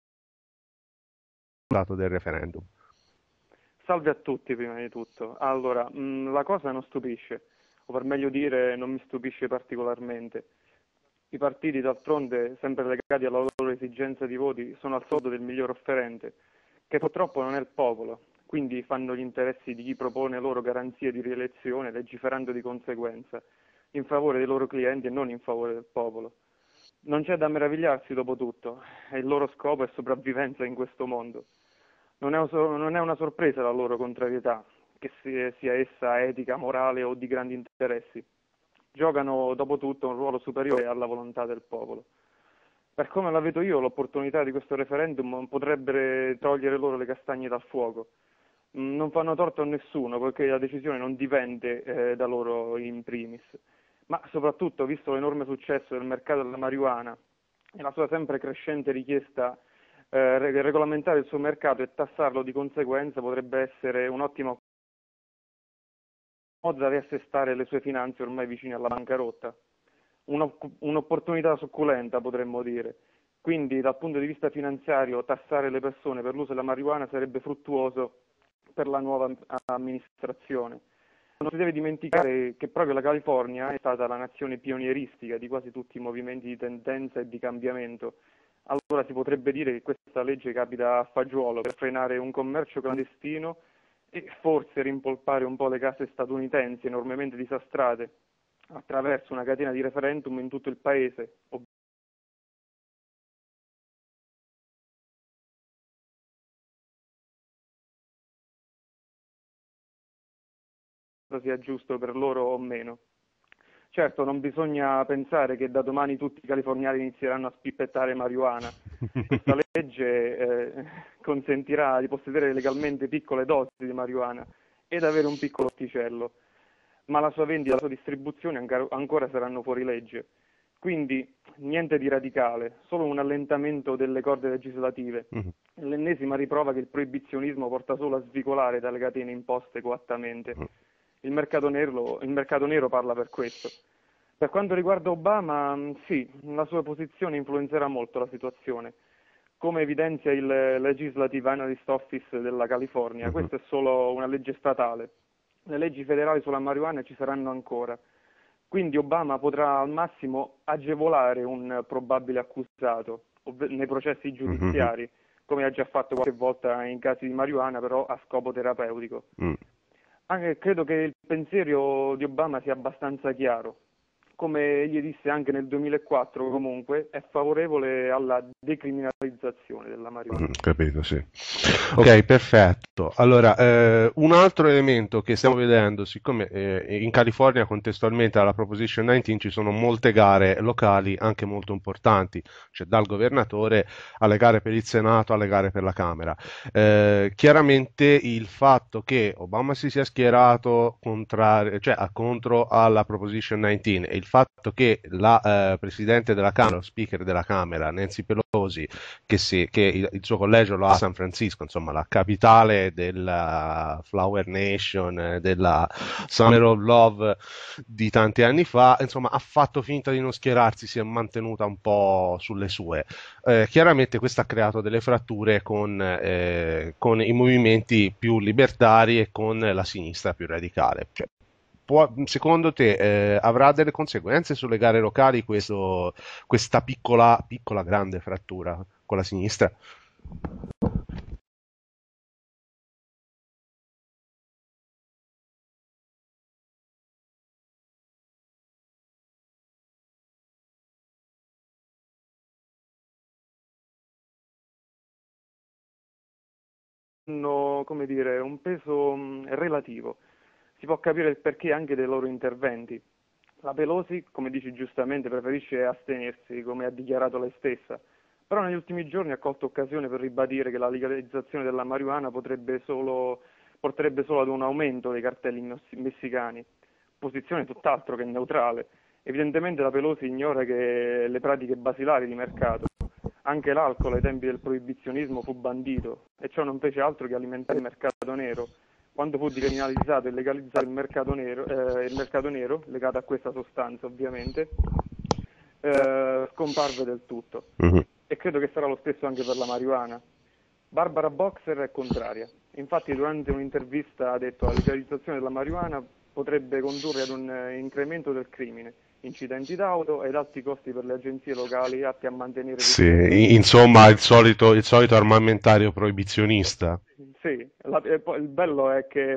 del referendum? Salve a tutti, prima di tutto. Allora, mh, la cosa non stupisce, o per meglio dire non mi stupisce particolarmente. I partiti, d'altronde, sempre legati alla loro esigenza di voti, sono al soldo del miglior offerente, che purtroppo non è il popolo. Quindi fanno gli interessi di chi propone loro garanzie di rielezione, legiferando di conseguenza, in favore dei loro clienti e non in favore del popolo. Non c'è da meravigliarsi dopo tutto, e il loro scopo è sopravvivenza in questo mondo. Non è, un, non è una sorpresa la loro contrarietà, che sia essa etica, morale o di grandi interessi. Giocano dopo tutto un ruolo superiore alla volontà del popolo. Per come la vedo io, l'opportunità di questo referendum potrebbe togliere loro le castagne dal fuoco. Non fanno torto a nessuno, poiché la decisione non dipende eh, da loro in primis, ma soprattutto, visto l'enorme successo del mercato della marijuana e la sua sempre crescente richiesta, eh, regolamentare il suo mercato e tassarlo di conseguenza potrebbe essere un'ottima modo da riassestare le sue finanze ormai vicine alla bancarotta. un'opportunità succulenta, potremmo dire. Quindi dal punto di vista finanziario tassare le persone per l'uso della marijuana sarebbe fruttuoso per la nuova amministrazione. Non si deve dimenticare che proprio la California è stata la nazione pionieristica di quasi tutti i movimenti di tendenza e di cambiamento. Allora si potrebbe dire che questa legge capita a fagiolo per frenare un commercio clandestino e forse rimpolpare un po' le case statunitensi enormemente disastrate attraverso una catena di referendum in tutto il paese. Sia giusto per loro o meno. Certo, non bisogna pensare che da domani tutti i californiani inizieranno a spippettare marijuana. Questa legge eh, consentirà di possedere legalmente piccole dosi di marijuana ed avere un piccolo orticello, ma la sua vendita e la sua distribuzione ancora, ancora saranno fuori legge. Quindi niente di radicale, solo un allentamento delle corde legislative. Mm-hmm. L'ennesima riprova che il proibizionismo porta solo a svicolare dalle catene imposte coattamente. Mm. Il mercato nero, il mercato nero parla per questo. Per quanto riguarda Obama, sì, la sua posizione influenzerà molto la situazione. Come evidenzia il Legislative Analyst Office della California, uh-huh. questa è solo una legge statale. Le leggi federali sulla marijuana ci saranno ancora. Quindi Obama potrà al massimo agevolare un probabile accusato nei processi giudiziari, uh-huh. come ha già fatto qualche volta in casi di marijuana, però a scopo terapeutico. Uh-huh. Anche, credo che il pensiero di Obama sia abbastanza chiaro. Come egli disse anche nel duemilaquattro, comunque, è favorevole alla decriminalizzazione della marijuana. Mm, capito, sì. Ok, perfetto. Allora, eh, un altro elemento che stiamo vedendo, siccome eh, in California contestualmente alla Proposition diciannove ci sono molte gare locali anche molto importanti, cioè dal governatore alle gare per il Senato, alle gare per la Camera. Eh, chiaramente il fatto che Obama si sia schierato contrario, cioè a contro alla Proposition diciannove e il fatto che la eh, Presidente della Camera, lo Speaker della Camera, Nancy Pelosi, che, si, che il, il suo collegio lo ha a San Francisco, insomma la capitale della Flower Nation, della Summer of Love di tanti anni fa, insomma ha fatto finta di non schierarsi, si è mantenuta un po' sulle sue. Eh, chiaramente questo ha creato delle fratture con, eh, con i movimenti più libertari e con la sinistra più radicale. Cioè, può, secondo te eh, avrà delle conseguenze sulle gare locali questo, questa piccola, piccola grande frattura con la sinistra? Hanno, come dire, un peso mh, relativo. Si può capire il perché anche dei loro interventi. La Pelosi, come dici giustamente, preferisce astenersi, come ha dichiarato lei stessa, però negli ultimi giorni ha colto occasione per ribadire che la legalizzazione della marijuana potrebbe solo, porterebbe solo ad un aumento dei cartelli messicani, posizione tutt'altro che neutrale. Evidentemente la Pelosi ignora che le pratiche basilari di mercato. Anche l'alcol ai tempi del proibizionismo fu bandito e ciò non fece altro che alimentare il mercato nero. Quando fu decriminalizzato e legalizzato il mercato nero, eh, il mercato nero legato a questa sostanza ovviamente, eh, scomparve del tutto. Uh-huh. E credo che sarà lo stesso anche per la marijuana. Barbara Boxer è contraria. Infatti durante un'intervista ha detto che la legalizzazione della marijuana potrebbe condurre ad un incremento del crimine, incidenti d'auto ed alti costi per le agenzie locali atti a mantenere... Sì, insomma il solito, il solito armamentario proibizionista. Sì, la, il bello è che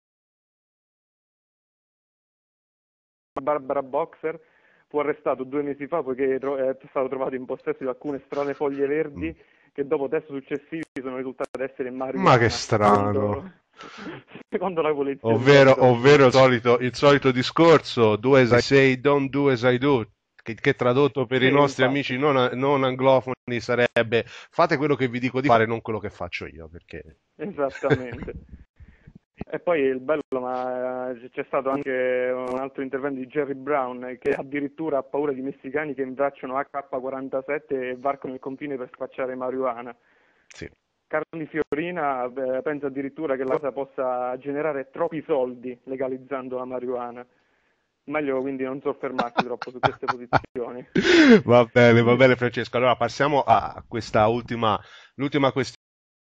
Barbara Boxer fu arrestato due mesi fa poiché è stato trovato in possesso di alcune strane foglie verdi mm. che dopo test successivi sono risultate essere marijuana. Ma che strano! Secondo, secondo la polizia. Ovvero, ovvero il, solito, il solito discorso, do as I say, don't do as I do, che, che tradotto per sì, i nostri infatti. amici non, non anglofoni sarebbe fate quello che vi dico di fare, non quello che faccio io. Perché... Esattamente. E poi il bello, ma c'è stato anche un altro intervento di Jerry Brown che addirittura ha paura di messicani che imbracciano A K quarantasette e varcano il confine per spacciare marijuana. Sì. Carli Fiorina eh, pensa addirittura che la cosa possa generare troppi soldi legalizzando la marijuana. Meglio quindi non soffermarsi troppo su queste posizioni. Va bene, va bene Francesco. Allora passiamo a questa ultima, l'ultima questione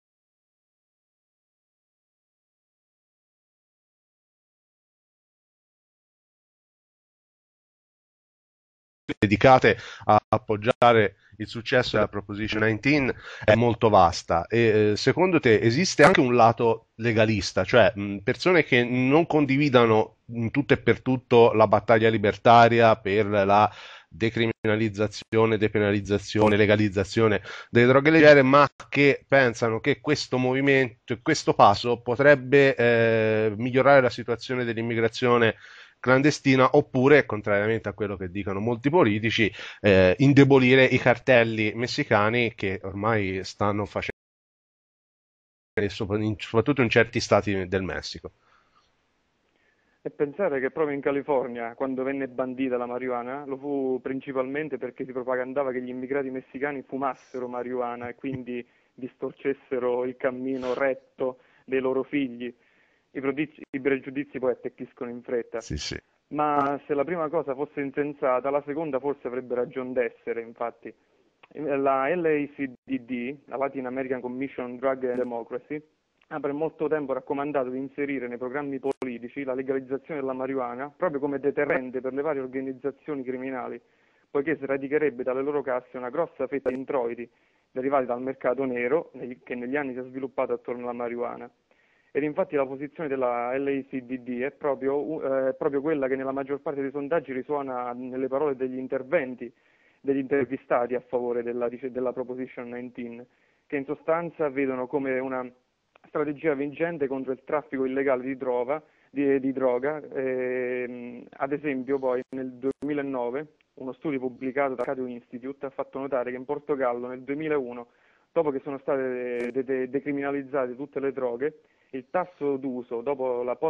dedicate a appoggiare il successo della Proposition diciannove è molto vasta e eh, secondo te esiste anche un lato legalista, cioè mh, persone che non condividano in tutto e per tutto la battaglia libertaria per la decriminalizzazione, depenalizzazione, legalizzazione delle droghe leggere, ma che pensano che questo movimento, questo passo potrebbe eh, migliorare la situazione dell'immigrazione clandestina, oppure, contrariamente a quello che dicono molti politici, eh, indebolire i cartelli messicani che ormai stanno facendo, soprattutto in certi stati del Messico. E pensare che proprio in California, quando venne bandita la marijuana, lo fu principalmente perché si propagandava che gli immigrati messicani fumassero marijuana e quindi distorcessero il cammino retto dei loro figli. I, prodizi, i pregiudizi poi attecchiscono in fretta. Sì, sì. Ma se la prima cosa fosse insensata, la seconda forse avrebbe ragione d'essere, infatti. La L A C D D, la Latin American Commission on Drug and Democracy, ha per molto tempo raccomandato di inserire nei programmi politici la legalizzazione della marijuana proprio come deterrente per le varie organizzazioni criminali, poiché sradicherebbe dalle loro casse una grossa fetta di introiti derivati dal mercato nero che negli anni si è sviluppato attorno alla marijuana. Ed infatti la posizione della L A C D D è proprio, eh, proprio quella che nella maggior parte dei sondaggi risuona nelle parole degli interventi degli intervistati a favore della, della Proposition diciannove, che in sostanza vedono come una strategia vincente contro il traffico illegale di droga, di, di droga. Eh, ad esempio poi nel duemilanove uno studio pubblicato da Cato Institute ha fatto notare che in Portogallo nel duemilauno, dopo che sono state de- de- decriminalizzate tutte le droghe, il tasso d'uso dopo la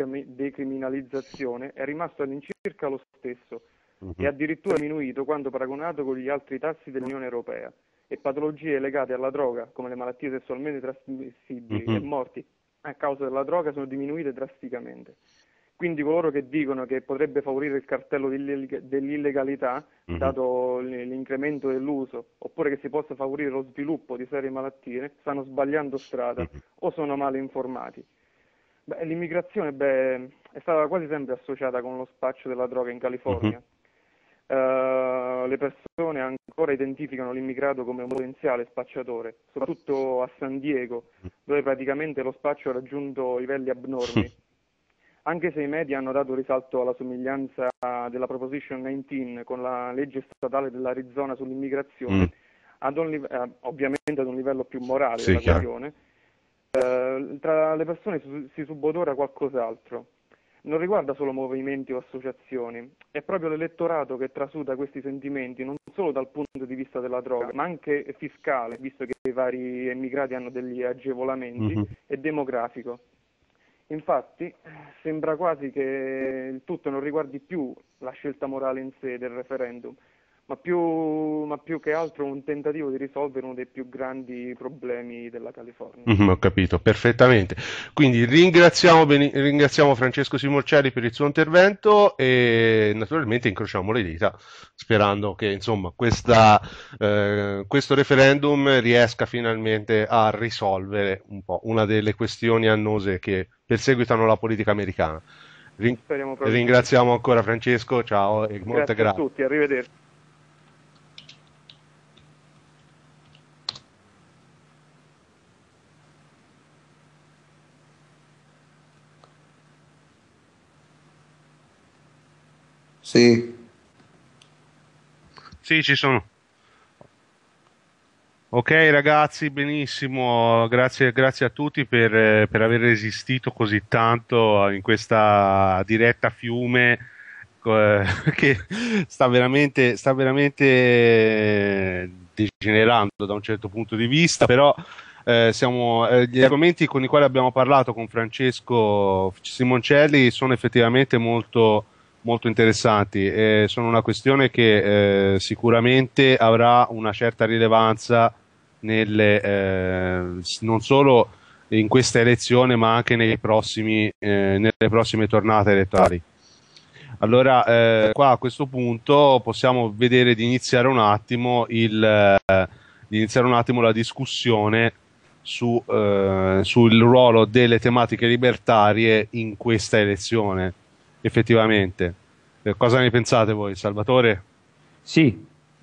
post-decriminalizzazione è rimasto all'incirca lo stesso uh-huh. e addirittura diminuito quando paragonato con gli altri tassi dell'Unione Europea, e patologie legate alla droga come le malattie sessualmente trasmissibili uh-huh. e morti a causa della droga sono diminuite drasticamente. Quindi coloro che dicono che potrebbe favorire il cartello dell'illegalità, uh-huh. dato l'incremento dell'uso, oppure che si possa favorire lo sviluppo di serie malattie, stanno sbagliando strada uh-huh. o sono male informati. Beh, l'immigrazione beh, è stata quasi sempre associata con lo spaccio della droga in California. Uh-huh. Uh, le persone ancora identificano l'immigrato come un potenziale spacciatore, soprattutto a San Diego, dove praticamente lo spaccio ha raggiunto livelli abnormi. Anche se i media hanno dato risalto alla somiglianza della Proposition diciannove con la legge statale dell'Arizona sull'immigrazione, mm. ad un, eh, ovviamente ad un livello più morale sì, della questione, eh, tra le persone si, si subodora qualcos'altro. Non riguarda solo movimenti o associazioni, è proprio l'elettorato che trasuda questi sentimenti, non solo dal punto di vista della droga, ma anche fiscale, visto che i vari emigrati hanno degli agevolamenti, mm-hmm. e demografico. Infatti sembra quasi che il tutto non riguardi più la scelta morale in sé del referendum, ma più, ma più che altro un tentativo di risolvere uno dei più grandi problemi della California. Mm, ho capito perfettamente. Quindi ringraziamo, ben, ringraziamo Francesco Simorcelli per il suo intervento e naturalmente incrociamo le dita sperando che insomma questa, eh, questo referendum riesca finalmente a risolvere un po' una delle questioni annose che perseguitano la politica americana. Ring- ringraziamo ancora Francesco, ciao e molte grazie. Grazie a tutti, arrivederci. Sì. Sì, ci sono. Ok ragazzi, benissimo, grazie, grazie a tutti per, per aver resistito così tanto in questa diretta fiume eh, che sta veramente, sta veramente degenerando da un certo punto di vista, però eh, siamo, eh, gli argomenti con i quali abbiamo parlato con Francesco Simoncelli sono effettivamente molto, molto interessanti e sono una questione che eh, sicuramente avrà una certa rilevanza nelle, eh, non solo in questa elezione ma anche nei prossimi, eh, nelle prossime tornate elettorali. Allora, eh, qua a questo punto possiamo vedere di iniziare un attimo, il, eh, di iniziare un attimo la discussione su, eh, sul ruolo delle tematiche libertarie in questa elezione, effettivamente. Eh, cosa ne pensate voi, Salvatore? Sì,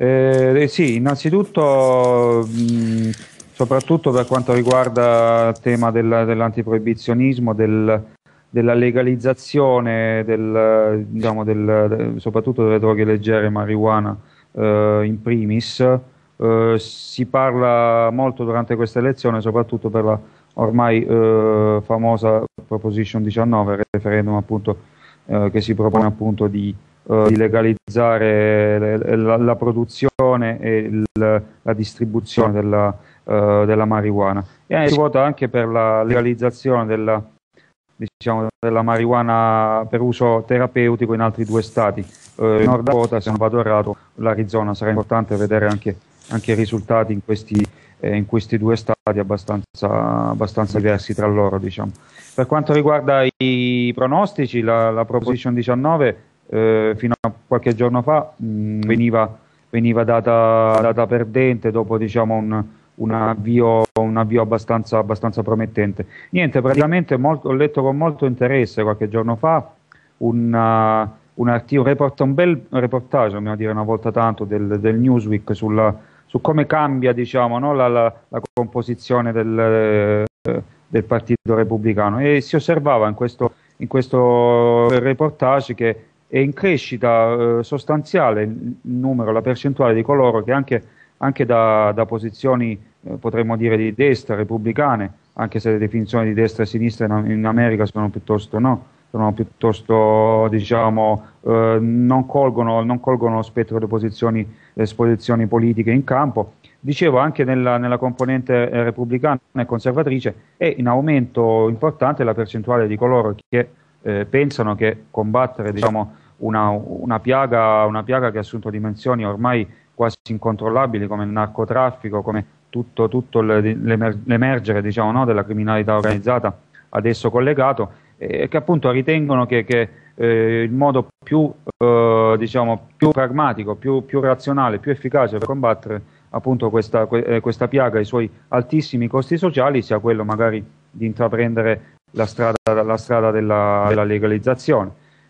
eh, sì, innanzitutto, mh, soprattutto per quanto riguarda il tema del, dell'antiproibizionismo, del, della legalizzazione, del, diciamo del, del, soprattutto delle droghe leggere, marijuana eh, in primis, eh, si parla molto durante questa elezione, soprattutto per la ormai eh, famosa Proposition diciannove, referendum appunto eh, che si propone appunto di Uh, di legalizzare la, la produzione e il, la distribuzione della, uh, della marijuana, e si vota anche per la legalizzazione della, diciamo, della marijuana per uso terapeutico in altri due stati, uh, in Nord Dakota, se non vado errato, l'Arizona. Sarà importante vedere anche, anche i risultati in questi, eh, in questi due stati abbastanza, abbastanza diversi tra loro, diciamo. Per quanto riguarda i pronostici, la, la Proposition diciannove Eh, fino a qualche giorno fa mh, veniva, veniva data, data perdente dopo, diciamo, un, un avvio, un avvio abbastanza, abbastanza promettente. Niente, praticamente molto, ho letto con molto interesse qualche giorno fa un, uh, un, articolo, un, report, un bel reportage, dobbiamo dire una volta tanto, del, del Newsweek sulla, su come cambia, diciamo, no, la, la, la composizione del, eh, del Partito Repubblicano, e si osservava in questo, in questo reportage che è in crescita eh, sostanziale il numero, la percentuale di coloro che anche, anche da, da posizioni eh, potremmo dire di destra, repubblicane, anche se le definizioni di destra e sinistra in, in America sono piuttosto no, sono piuttosto, diciamo, eh, non colgono, non colgono lo spettro delle posizioni, delle posizioni politiche in campo. Dicevo, anche nella, nella componente eh, repubblicana e conservatrice è in aumento importante la percentuale di coloro che eh, pensano che combattere, diciamo, una, una, piaga, una piaga che ha assunto dimensioni ormai quasi incontrollabili come il narcotraffico, come tutto, tutto l'emer- l'emergere, diciamo, no, della criminalità organizzata ad esso collegato, e eh, che appunto ritengono che, che eh, il modo più, eh, diciamo, più pragmatico, più, più razionale, più efficace per combattere appunto questa, que- questa piaga e i suoi altissimi costi sociali sia quello magari di intraprendere la strada, la strada della, della legalizzazione.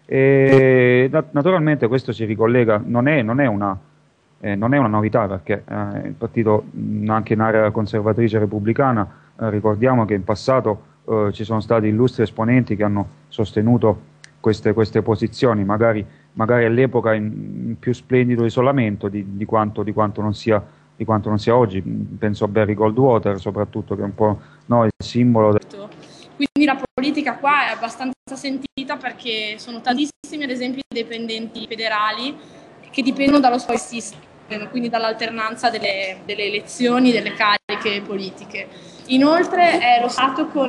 E naturalmente questo si ricollega, non è, non è, una, eh, non è una novità, perché eh, il partito, mh, anche in area conservatrice repubblicana, eh, ricordiamo che in passato eh, ci sono stati illustri esponenti che hanno sostenuto queste, queste posizioni, magari, magari all'epoca in, in più splendido isolamento di, di, quanto, di, quanto non sia, di quanto non sia oggi. Penso a Barry Goldwater soprattutto, che è un po', no, il simbolo del... Quindi la politica qua è abbastanza sentita, perché sono tantissimi ad esempio i dipendenti federali che dipendono dallo spoil system, quindi dall'alternanza delle, delle elezioni, delle cariche politiche. Inoltre è lo Stato con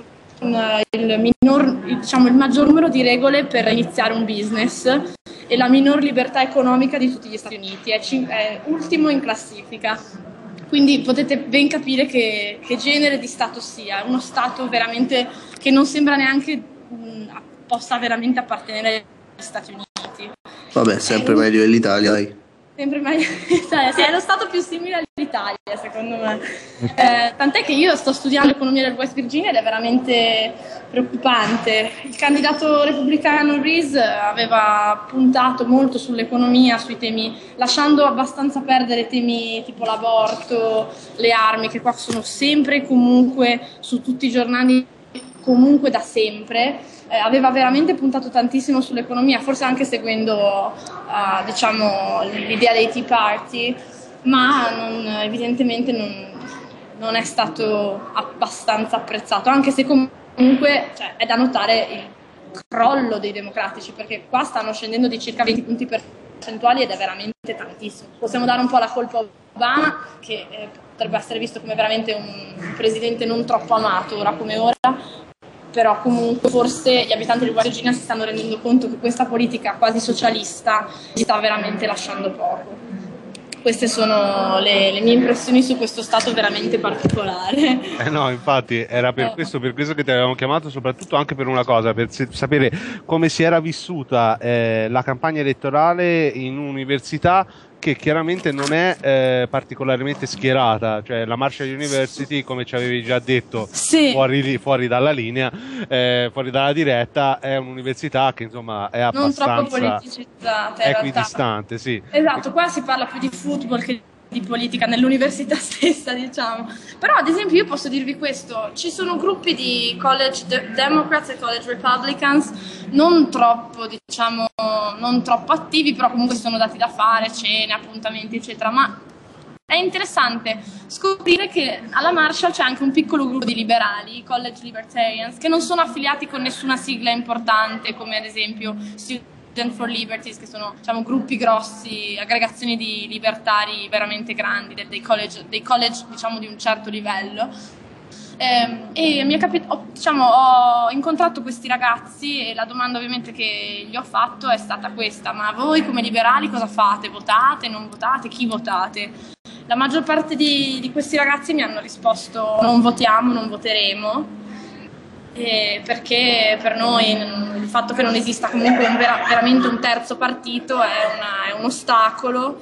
il, minor, diciamo, il maggior numero di regole per iniziare un business e la minor libertà economica di tutti gli Stati Uniti, è, è ultimo in classifica. Quindi potete ben capire che, che genere di Stato sia, uno Stato veramente che non sembra neanche mh, possa veramente appartenere agli Stati Uniti. Vabbè, sempre eh, meglio dell'Italia, dai. Sempre meglio dell'Italia, sì, è lo Stato più simile all'Italia, secondo me. Eh, tant'è che io sto studiando l'economia del West Virginia ed è veramente preoccupante. Il candidato repubblicano Reese aveva puntato molto sull'economia, sui temi, lasciando abbastanza perdere temi tipo l'aborto, le armi, che qua sono sempre e comunque su tutti i giornali, comunque da sempre. Eh, aveva veramente puntato tantissimo sull'economia, forse anche seguendo uh, diciamo, l'idea dei Tea Party, ma non, evidentemente non, non è stato abbastanza apprezzato, anche se comunque, cioè, è da notare il crollo dei democratici, perché qua stanno scendendo di circa venti punti percentuali ed è veramente tantissimo. Possiamo dare un po' la colpa a Obama, che eh, potrebbe essere visto come veramente un presidente non troppo amato ora come ora, però comunque forse gli abitanti di West Virginia si stanno rendendo conto che questa politica quasi socialista si sta veramente lasciando poco. queste sono le, le mie impressioni su questo stato veramente particolare. Eh no, infatti era per questo, per questo che ti avevamo chiamato, soprattutto anche per una cosa, per sapere come si era vissuta eh, la campagna elettorale in un'università che chiaramente non è eh, particolarmente schierata, cioè la Marshall University, come ci avevi già detto, sì. fuori, fuori dalla linea, eh, fuori dalla diretta, è un'università che insomma è abbastanza non troppo politicizzata, equidistante, sì. Esatto, qua si parla più di football che di politica nell'università stessa, diciamo. Però ad esempio io posso dirvi questo, ci sono gruppi di college de- Democrats e college Republicans non troppo, diciamo, non troppo attivi, però comunque sono dati da fare, cene, appuntamenti, eccetera, ma è interessante scoprire che alla Marshall c'è anche un piccolo gruppo di liberali, college libertarians, che non sono affiliati con nessuna sigla importante, come ad esempio Student for Liberties, che sono, diciamo, gruppi grossi, aggregazioni di libertari veramente grandi, dei college, dei college diciamo, di un certo livello. Eh, e mi è capito, ho, diciamo, ho incontrato questi ragazzi e la domanda ovviamente che gli ho fatto è stata questa: ma voi come liberali cosa fate? Votate, non votate? Chi votate? La maggior parte di, di questi ragazzi mi hanno risposto non votiamo, non voteremo. Eh, perché per noi il fatto che non esista comunque un vera, veramente un terzo partito è, una, è un ostacolo,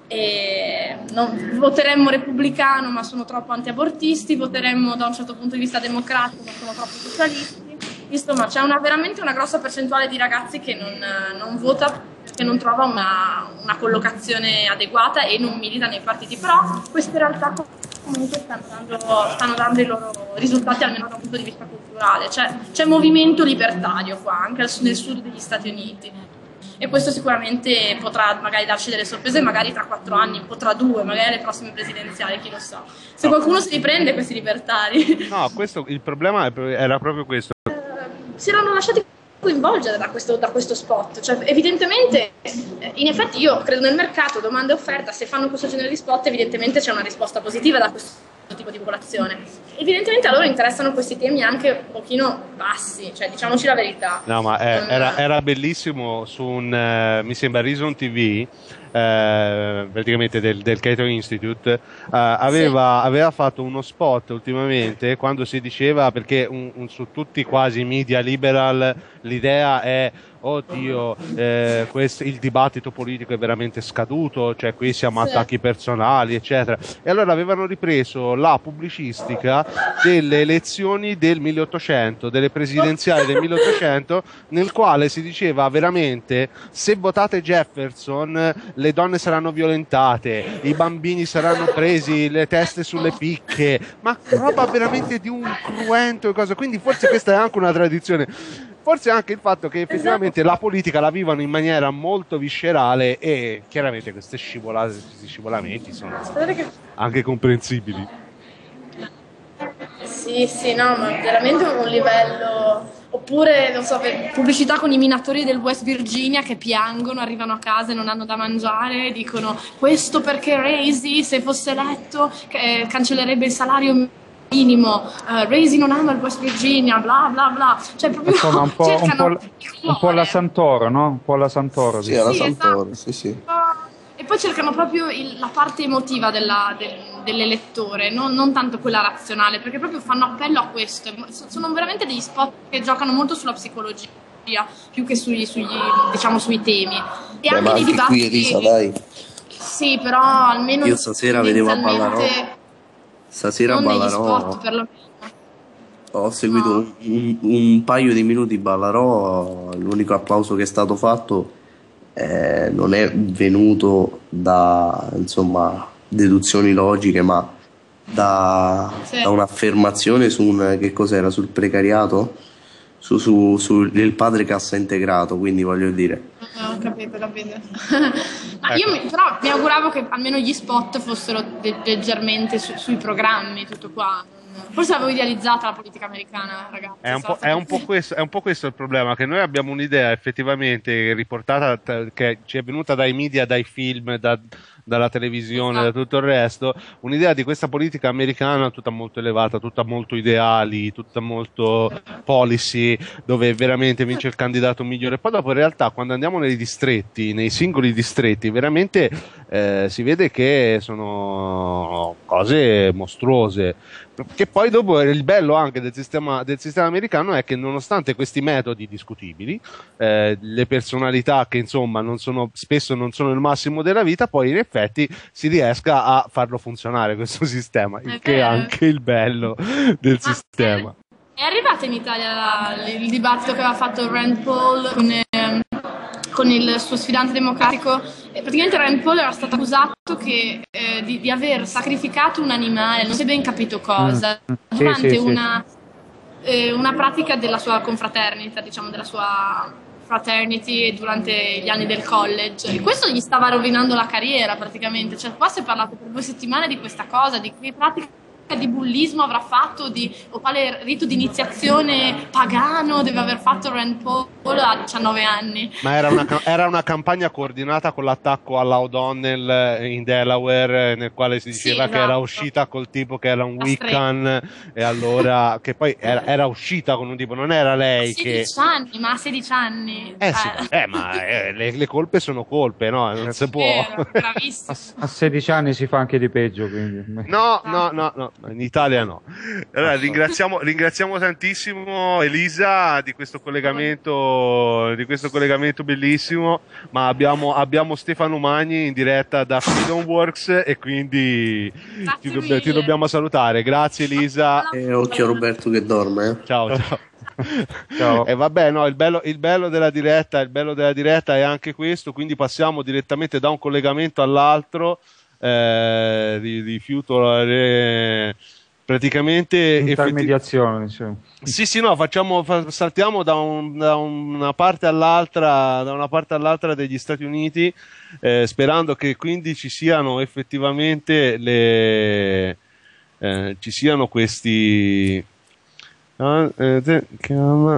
e non, voteremmo repubblicano ma sono troppo antiabortisti, voteremmo da un certo punto di vista democratico ma sono troppo socialisti, insomma c'è una, veramente una grossa percentuale di ragazzi che non, non vota perché non trova una, una collocazione adeguata e non milita nei partiti, però queste realtà comunque stanno dando, stanno dando i loro risultati, almeno da un punto di vista culturale. Cioè, c'è movimento libertario qua, anche nel sud degli Stati Uniti, e questo sicuramente potrà magari darci delle sorprese, magari tra quattro anni, o tra due, magari alle prossime presidenziali, chi lo sa. Se qualcuno si riprende questi libertari. No, questo, il problema era proprio questo. Eh, si erano lasciati coinvolgere da questo, da questo spot, cioè evidentemente, in effetti io credo nel mercato, domanda e offerta, se fanno questo genere di spot evidentemente c'è una risposta positiva da questo tipo di popolazione, evidentemente a loro interessano questi temi anche un pochino bassi, cioè diciamoci la verità. No, ma eh, era, era bellissimo su un, eh, mi sembra Reason T V, eh, praticamente del, del Cato Institute, eh, aveva, sì. aveva fatto uno spot ultimamente quando si diceva, perché un, un, su tutti quasi i media liberal l'idea è oddio, eh, questo, il dibattito politico è veramente scaduto, cioè qui siamo sì. attacchi personali, eccetera. E allora avevano ripreso la pubblicistica delle elezioni del milleottocento, delle presidenziali del milleottocento, nel quale si diceva veramente: se votate Jefferson le donne saranno violentate, i bambini saranno presi le teste sulle picche, ma roba veramente di un cruento e cosa. Quindi forse questa è anche una tradizione. Forse anche il fatto che effettivamente esatto. la politica la vivono in maniera molto viscerale e chiaramente queste scivolate, questi scivolamenti sono anche comprensibili. Sì, sì, no, ma veramente un livello. Oppure, non so, pubblicità con i minatori del West Virginia che piangono, arrivano a casa e non hanno da mangiare, dicono questo perché Raisi, se fosse eletto, eh, cancellerebbe il salario minimo, uh, Raisi non ama il West Virginia, bla bla bla, cioè proprio insomma un po', un po', un po' la Santoro, no? Un po' la Santoro. Sì, la sì, Santoro, esatto. sì, sì. E poi cercano proprio il, la parte emotiva della, del, dell'elettore, non, non tanto quella razionale, perché proprio fanno appello a questo. Sono veramente degli spot che giocano molto sulla psicologia più che sui, sugli, diciamo, sui temi. E Beh, anche ma nei anche dibattiti. Qui Elisa, dai. Sì, però almeno io stasera vedevo a Ballarò. Stasera a Ballarò ho seguito no. un, un paio di minuti Ballarò, l'unico applauso che è stato fatto eh, non è venuto da insomma deduzioni logiche, ma da, sì. da un'affermazione su un, che cos'era, sul precariato, su, su, su il padre cassa integrato, quindi voglio dire. Ho capito, capito. Ma io mi, però mi auguravo che almeno gli spot fossero de- leggermente su- sui programmi, tutto qua. Forse avevo idealizzata la politica americana, ragazzi. È un, po', è, un po questo, è un po' questo il problema, che noi abbiamo un'idea effettivamente riportata, che ci è venuta dai media, dai film, da, dalla televisione, da tutto il resto, un'idea di questa politica americana tutta molto elevata, tutta molto ideali, tutta molto policy, dove veramente vince il candidato migliore. Poi dopo in realtà quando andiamo nei distretti, nei singoli distretti, veramente eh, si vede che sono cose mostruose. Che poi dopo il bello anche del sistema, del sistema americano è che nonostante questi metodi discutibili, eh, le personalità che insomma non sono, spesso non sono il massimo della vita, poi in effetti si riesca a farlo funzionare questo sistema, il che è anche il bello del sistema. È arrivato in Italia la, il dibattito che aveva fatto Rand Paul con, eh, con il suo sfidante democratico. E praticamente Rand Paul era stato accusato che, eh, di, di aver sacrificato un animale, non si è ben capito cosa, mm. durante sì, sì, una, sì. Eh, una pratica della sua confraternita, diciamo della sua fraternity durante gli anni del college. E questo gli stava rovinando la carriera praticamente. Cioè, qua si è parlato per due settimane di questa cosa, di che pratica di bullismo avrà fatto, di, o quale rito di iniziazione pagano deve aver fatto Rand Paul a diciannove anni. Ma era una, era una campagna coordinata con l'attacco alla O'Donnell in Delaware, nel quale si diceva sì, che esatto. era uscita col tipo che era un Wiccan, e allora che poi era, era uscita con un tipo, non era lei sedici che sedici anni, ma a sedici anni eh sì, eh, ma eh, le, le colpe sono colpe, no? Non si può. Vero, bravissimo. A sedici anni si fa anche di peggio, quindi. No, no, no, no. In Italia no. Allora ringraziamo, ringraziamo tantissimo Elisa di questo collegamento, di questo collegamento bellissimo, ma abbiamo, abbiamo Stefano Magni in diretta da Freedomworks e quindi ti, do, ti dobbiamo salutare. Grazie Elisa. E occhio a Roberto che dorme. Eh. Ciao, ciao. Ciao. E eh, vabbè, no, il bello, il bello della diretta, il bello della diretta è anche questo, quindi passiamo direttamente da un collegamento all'altro. Eh, rifiuto eh, praticamente intermediazione effetti... sì sì no facciamo fa, saltiamo da, un, da una parte all'altra da una parte all'altra degli Stati Uniti, eh, sperando che quindi ci siano effettivamente le eh, ci siano questi ah, eh, te, chiama...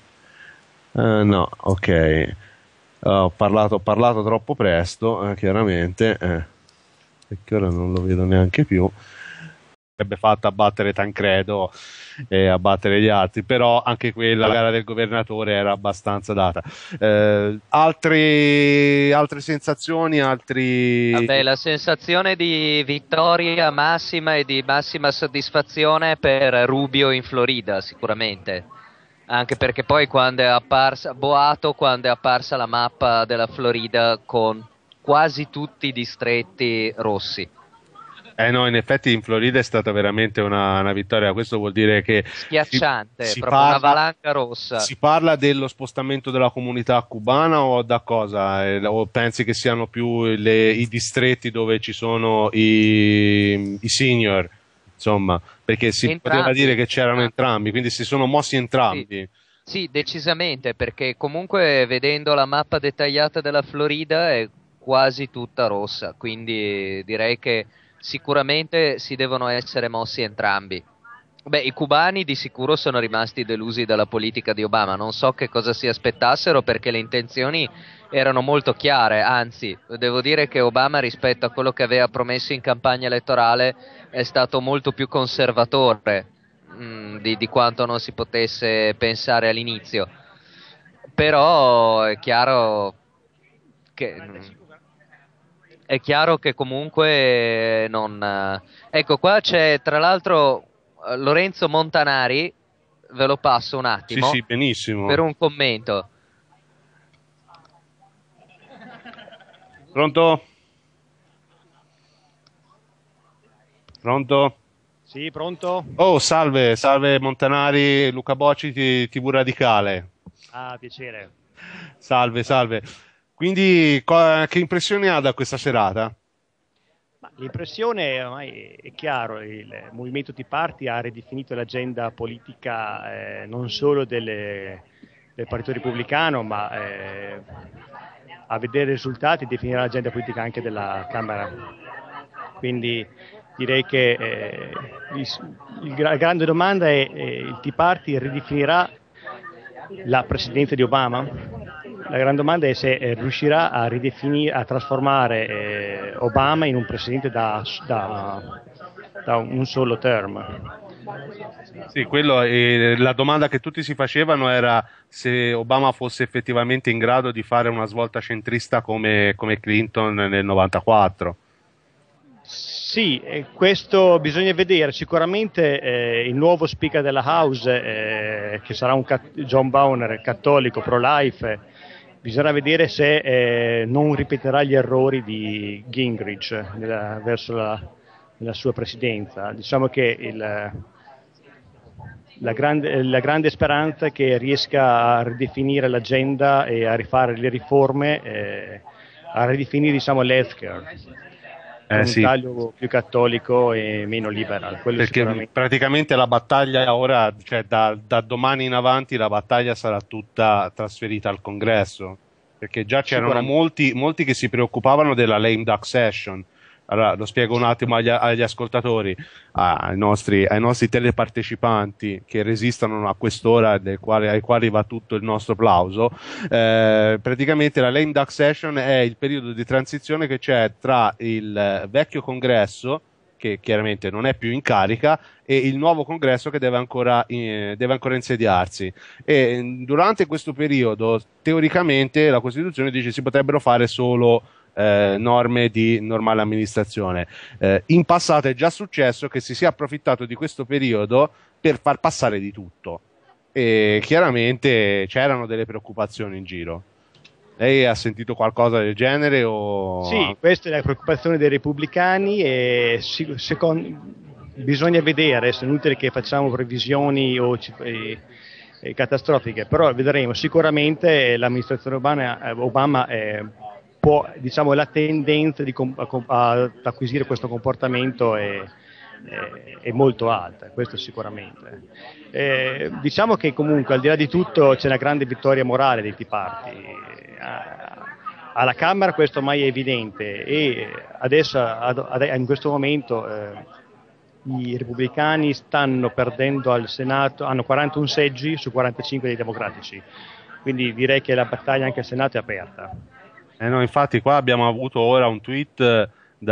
eh, no ok ho parlato, ho parlato troppo presto eh, chiaramente eh. Perché ora non lo vedo neanche più. Avrebbe fatto abbattere Tancredo e abbattere gli altri, però anche quella la gara del governatore era abbastanza data. Eh, altre, altre sensazioni, altri. Vabbè, la sensazione di vittoria massima e di massima soddisfazione per Rubio in Florida, sicuramente. Anche perché poi quando è apparsa boato, quando è apparsa la mappa della Florida con quasi tutti i distretti rossi. Eh no, in effetti in Florida è stata veramente una, una vittoria, questo vuol dire che schiacciante, si, si proprio parla, una valanga rossa. Si parla dello spostamento della comunità cubana o da cosa? Eh, o pensi che siano più le, i distretti dove ci sono i, i senior, insomma, perché si entrambi, poteva dire che c'erano entrambi. entrambi, quindi si sono mossi entrambi. Sì. Sì, decisamente, perché comunque vedendo la mappa dettagliata della Florida è quasi tutta rossa, quindi direi che sicuramente si devono essere mossi entrambi. Beh, i cubani di sicuro sono rimasti delusi dalla politica di Obama, non so che cosa si aspettassero perché le intenzioni erano molto chiare, anzi, devo dire che Obama rispetto a quello che aveva promesso in campagna elettorale è stato molto più conservatore mh, di, di quanto non si potesse pensare all'inizio. Però è chiaro che... Mh, È chiaro che comunque non... Ecco, qua c'è tra l'altro Lorenzo Montanari, ve lo passo un attimo. Sì, sì, benissimo. Per un commento. Pronto? Pronto? Sì, pronto? Oh, salve, salve Montanari, Luca Bocci, T V Radicale. Ah, piacere. Salve, salve. Quindi co- che impressioni ha da questa serata? Ma l'impressione ormai è chiaro, il Movimento Tea Party ha ridefinito l'agenda politica eh, non solo delle, del Partito Repubblicano, ma eh, a vedere i risultati definirà l'agenda politica anche della Camera. Quindi direi che eh, il, il, la grande domanda è eh, il Tea Party ridefinirà la presidenza di Obama? la gran domanda è se eh, riuscirà a ridefinire, a trasformare eh, Obama in un presidente da, da, da un solo term. Sì, quello, eh, la domanda che tutti si facevano era se Obama fosse effettivamente in grado di fare una svolta centrista come, come Clinton nel novantaquattro. Sì, eh, questo bisogna vedere. Sicuramente eh, il nuovo speaker della House, eh, che sarà un cat- John Boehner, cattolico, pro-life, bisogna vedere se eh, non ripeterà gli errori di Gingrich nella, verso la, la sua presidenza. Diciamo che il... La grande, la grande speranza è che riesca a ridefinire l'agenda e a rifare le riforme, eh, a ridefinire diciamo, l'healthcare, eh, un sì. taglio più cattolico e meno liberal. Perché praticamente la battaglia ora, cioè da, da domani in avanti, la battaglia sarà tutta trasferita al Congresso, perché già c'erano molti, molti che si preoccupavano della lame duck session. Allora, lo spiego un attimo agli, agli ascoltatori, ai nostri, ai nostri telepartecipanti che resistono a quest'ora, del quale, ai quali va tutto il nostro plauso. Eh, praticamente la lame duck session è il periodo di transizione che c'è tra il vecchio congresso, che chiaramente non è più in carica, e il nuovo congresso che deve ancora, eh, deve ancora insediarsi. E durante questo periodo, teoricamente, la Costituzione dice si potrebbero fare solo Eh, norme di normale amministrazione. Eh, in passato è già successo che si sia approfittato di questo periodo per far passare di tutto e chiaramente c'erano delle preoccupazioni in giro. Lei ha sentito qualcosa del genere? O... Sì, questa è la preoccupazione dei repubblicani e si, secondo, bisogna vedere, se è inutile che facciamo previsioni o e, e catastrofiche, però vedremo. Sicuramente l'amministrazione Obama, Obama è può, diciamo, la tendenza di comp- ad acquisire questo comportamento è, è, è molto alta, questo sicuramente. Eh, diciamo che comunque al di là di tutto c'è una grande vittoria morale dei Tea Party. Alla Camera questo mai è evidente e adesso ad, ad, in questo momento eh, i repubblicani stanno perdendo al Senato, hanno quarantuno seggi su quarantacinque dei democratici, quindi direi che la battaglia anche al Senato è aperta. Eh no, infatti qua abbiamo avuto ora un tweet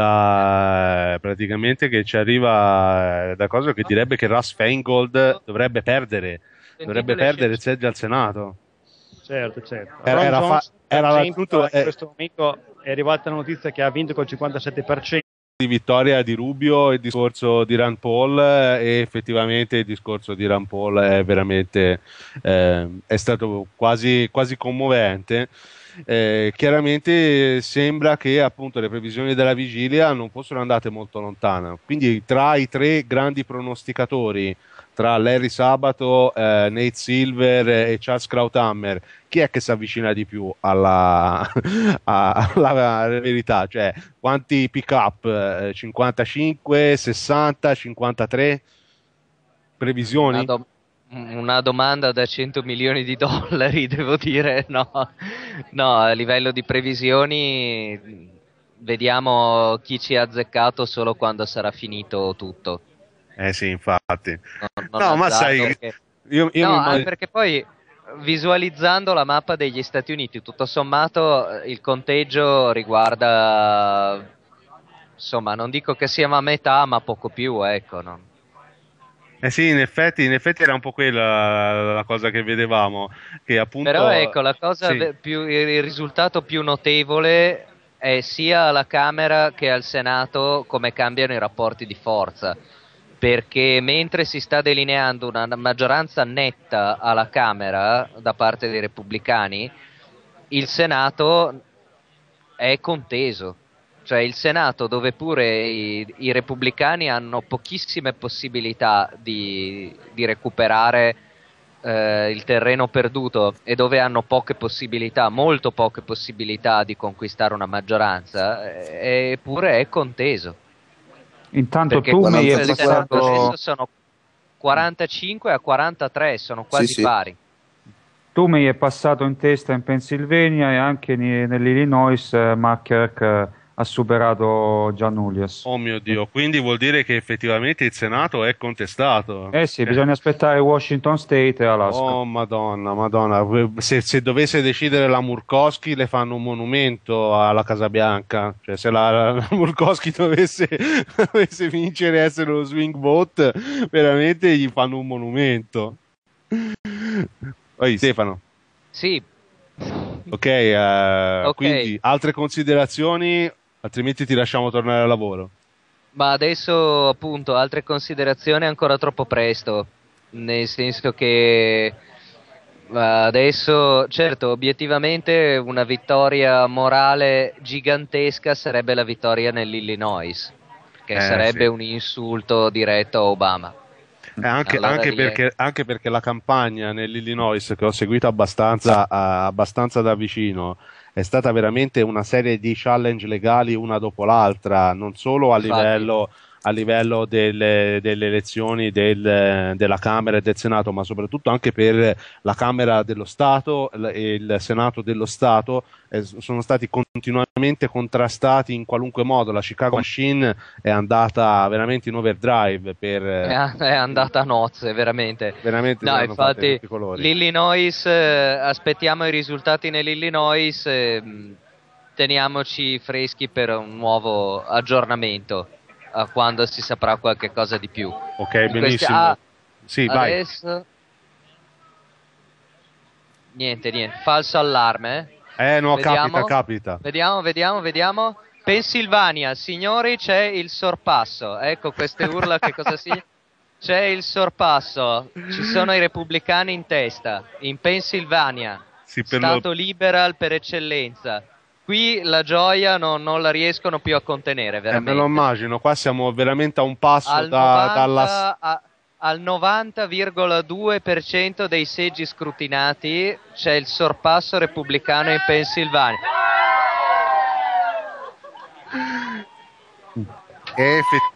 da praticamente che ci arriva da cosa che direbbe che Russ Feingold dovrebbe perdere, dovrebbe perdere il seggio al Senato. Certo, certo. Era, era, fa, era esempio, tutto, in questo momento è arrivata la notizia che ha vinto col cinquantasette per cento. Di vittoria di Rubio, il discorso di Rand Paul, e effettivamente il discorso di Rand Paul è veramente eh, è stato quasi, quasi commovente. Eh, chiaramente sembra che appunto le previsioni della vigilia non fossero andate molto lontane, quindi tra i tre grandi pronosticatori, tra Larry Sabato, eh, Nate Silver e Charles Krauthammer, chi è che si avvicina di più alla, alla verità? Cioè, quanti pick up? cinquantacinque, sessanta, cinquantatré? Previsioni? Una, do- una domanda da cento milioni di dollari, devo dire, no. No, a livello di previsioni vediamo chi ci ha azzeccato solo quando sarà finito tutto. Eh sì, infatti. No, no ma sai, perché... io, io no, mi immagino... perché poi visualizzando la mappa degli Stati Uniti, tutto sommato il conteggio riguarda, insomma, non dico che siamo a metà, ma poco più, ecco. No? Eh sì, in effetti, in effetti era un po' quella la cosa che vedevamo, che appunto... Però ecco, la cosa sì. più, il risultato più notevole è sia alla Camera che al Senato come cambiano i rapporti di forza, perché mentre si sta delineando una maggioranza netta alla Camera da parte dei repubblicani, il Senato è conteso. Cioè il Senato, dove pure i, i repubblicani hanno pochissime possibilità di, di recuperare eh, il terreno perduto e dove hanno poche possibilità, molto poche possibilità di conquistare una maggioranza, eh, eppure è conteso. Intanto Perché tu mi il hai Senato passato... adesso sono quarantacinque a quarantatré, sono quasi sì, sì. pari. Tu mi hai passato in testa in Pennsylvania e anche nell'Illinois, Mark Kirk ha superato Giannoulias. Oh mio Dio, quindi vuol dire che effettivamente il Senato è contestato. Eh sì, eh. bisogna aspettare Washington State e Alaska. Oh madonna, madonna, se, se dovesse decidere la Murkowski le fanno un monumento alla Casa Bianca, cioè se la, la Murkowski dovesse, dovesse vincere e essere lo swing vote, veramente gli fanno un monumento. Poi Stefano. Sì. Ok, uh, okay. Quindi altre considerazioni, altrimenti ti lasciamo tornare al lavoro. Ma adesso appunto altre considerazioni ancora troppo presto, nel senso che adesso certo obiettivamente una vittoria morale gigantesca sarebbe la vittoria nell'Illinois, che eh, sarebbe sì. un insulto diretto a Obama. Eh, anche, allora anche, perché, anche perché la campagna nell'Illinois, che ho seguito abbastanza, uh, abbastanza da vicino, è stata veramente una serie di challenge legali una dopo l'altra, non solo a Infatti. livello a livello delle, delle elezioni del, della Camera e del Senato, ma soprattutto anche per la Camera dello Stato e il Senato dello Stato, eh, sono stati continuamente contrastati in qualunque modo. La Chicago Machine è andata veramente in overdrive per, è, è andata a nozze veramente, veramente no, infatti l'Illinois, eh, aspettiamo i risultati nell'Illinois, eh, teniamoci freschi per un nuovo aggiornamento a quando si saprà qualche cosa di più. Ok, in benissimo. Questi... Ah, sì, adesso... vai. Niente, niente. Falso allarme. Eh, no, vediamo. capita, capita. Vediamo, vediamo, vediamo. Pennsylvania, signori, c'è il sorpasso. Ecco queste urla, che cosa significa? C'è il sorpasso. Ci sono i repubblicani in testa. In Pennsylvania. Sì, per Stato lo... liberal per eccellenza. Qui la gioia non, non la riescono più a contenere, veramente. Eh, me lo immagino, qua siamo veramente a un passo al da, novanta, dalla... A, al novanta virgola due per cento dei seggi scrutinati c'è il sorpasso repubblicano in Pennsylvania. E effettivamente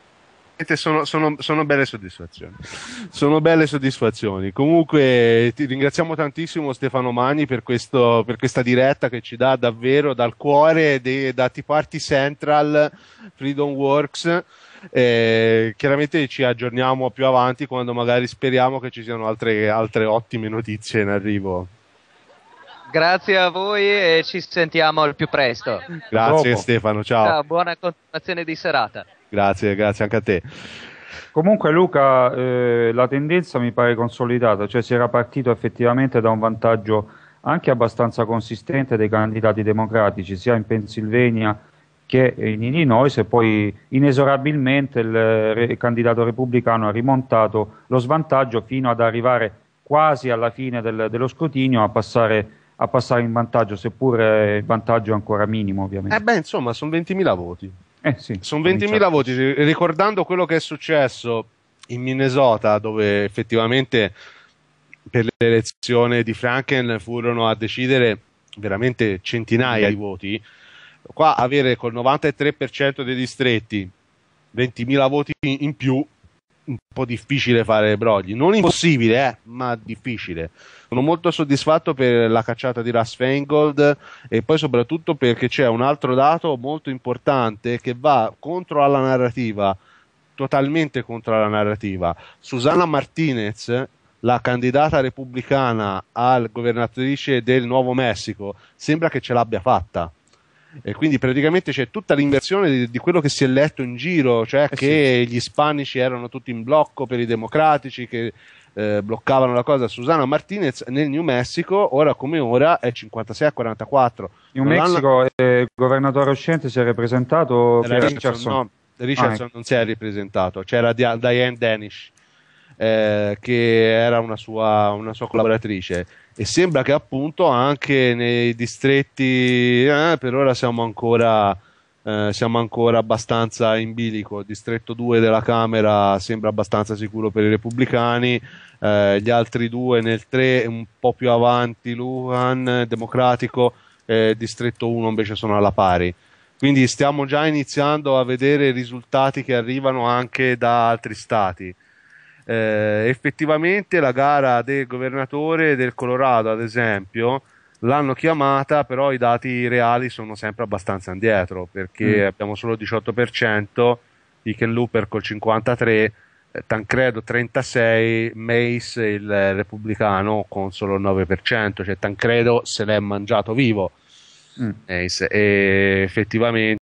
sono, sono, sono belle soddisfazioni. Sono belle soddisfazioni. Comunque ti ringraziamo tantissimo Stefano Magni per, questo, per questa diretta che ci dà davvero dal cuore dei, da Tea Party Central, Freedom Works. Eh, chiaramente ci aggiorniamo più avanti quando magari speriamo che ci siano altre, altre ottime notizie in arrivo. Grazie a voi e ci sentiamo al più presto. Grazie Dopo. Stefano, ciao. Ciao, buona continuazione di serata. Grazie, grazie anche a te. Comunque Luca, eh, la tendenza mi pare consolidata, cioè si era partito effettivamente da un vantaggio anche abbastanza consistente dei candidati democratici, sia in Pennsylvania che in Illinois, e poi inesorabilmente il, re, il candidato repubblicano ha rimontato lo svantaggio fino ad arrivare quasi alla fine del, dello scrutinio a passare, a passare in vantaggio, seppur il vantaggio è ancora minimo ovviamente. Eh beh, insomma, sono ventimila voti. Eh sì, sono ventimila voti, ricordando quello che è successo in Minnesota, dove effettivamente per l'elezione di Franken furono a decidere veramente centinaia di voti. Qua avere col novantatré per cento dei distretti ventimila voti in più, un po' difficile fare brogli, non impossibile, eh, ma difficile. Sono molto soddisfatto per la cacciata di Russ Feingold e poi soprattutto perché c'è un altro dato molto importante che va contro alla narrativa, totalmente contro la narrativa. Susana Martinez, la candidata repubblicana al governatrice del Nuovo Messico, sembra che ce l'abbia fatta. E quindi praticamente c'è tutta l'inversione di, di quello che si è letto in giro, cioè eh che sì. gli ispanici erano tutti in blocco per i democratici che eh, bloccavano la cosa. Susana Martinez nel New Mexico, ora come ora, è cinquantasei a quarantaquattro. New non Mexico, hanno... eh, il governatore uscente si è rappresentato, Richardson, Richardson, no, Richardson ah, non si è ripresentato, c'era Diane Danish, eh, che era una sua, una sua collaboratrice. E sembra che appunto anche nei distretti eh, per ora siamo ancora eh, siamo ancora abbastanza in bilico. Il distretto due della Camera sembra abbastanza sicuro per i repubblicani, eh, gli altri due nel tre un po' più avanti Lujan democratico, eh, distretto uno invece sono alla pari, quindi stiamo già iniziando a vedere risultati che arrivano anche da altri stati. Eh, effettivamente la gara del governatore del Colorado, ad esempio, l'hanno chiamata, però i dati reali sono sempre abbastanza indietro, perché mm. abbiamo solo il diciotto per cento, Hickenlooper col cinquantatré per cento, Tancredo trentasei per cento, Mace il repubblicano con solo il nove per cento, cioè Tancredo se l'è mangiato vivo. Mm. Mace, e effettivamente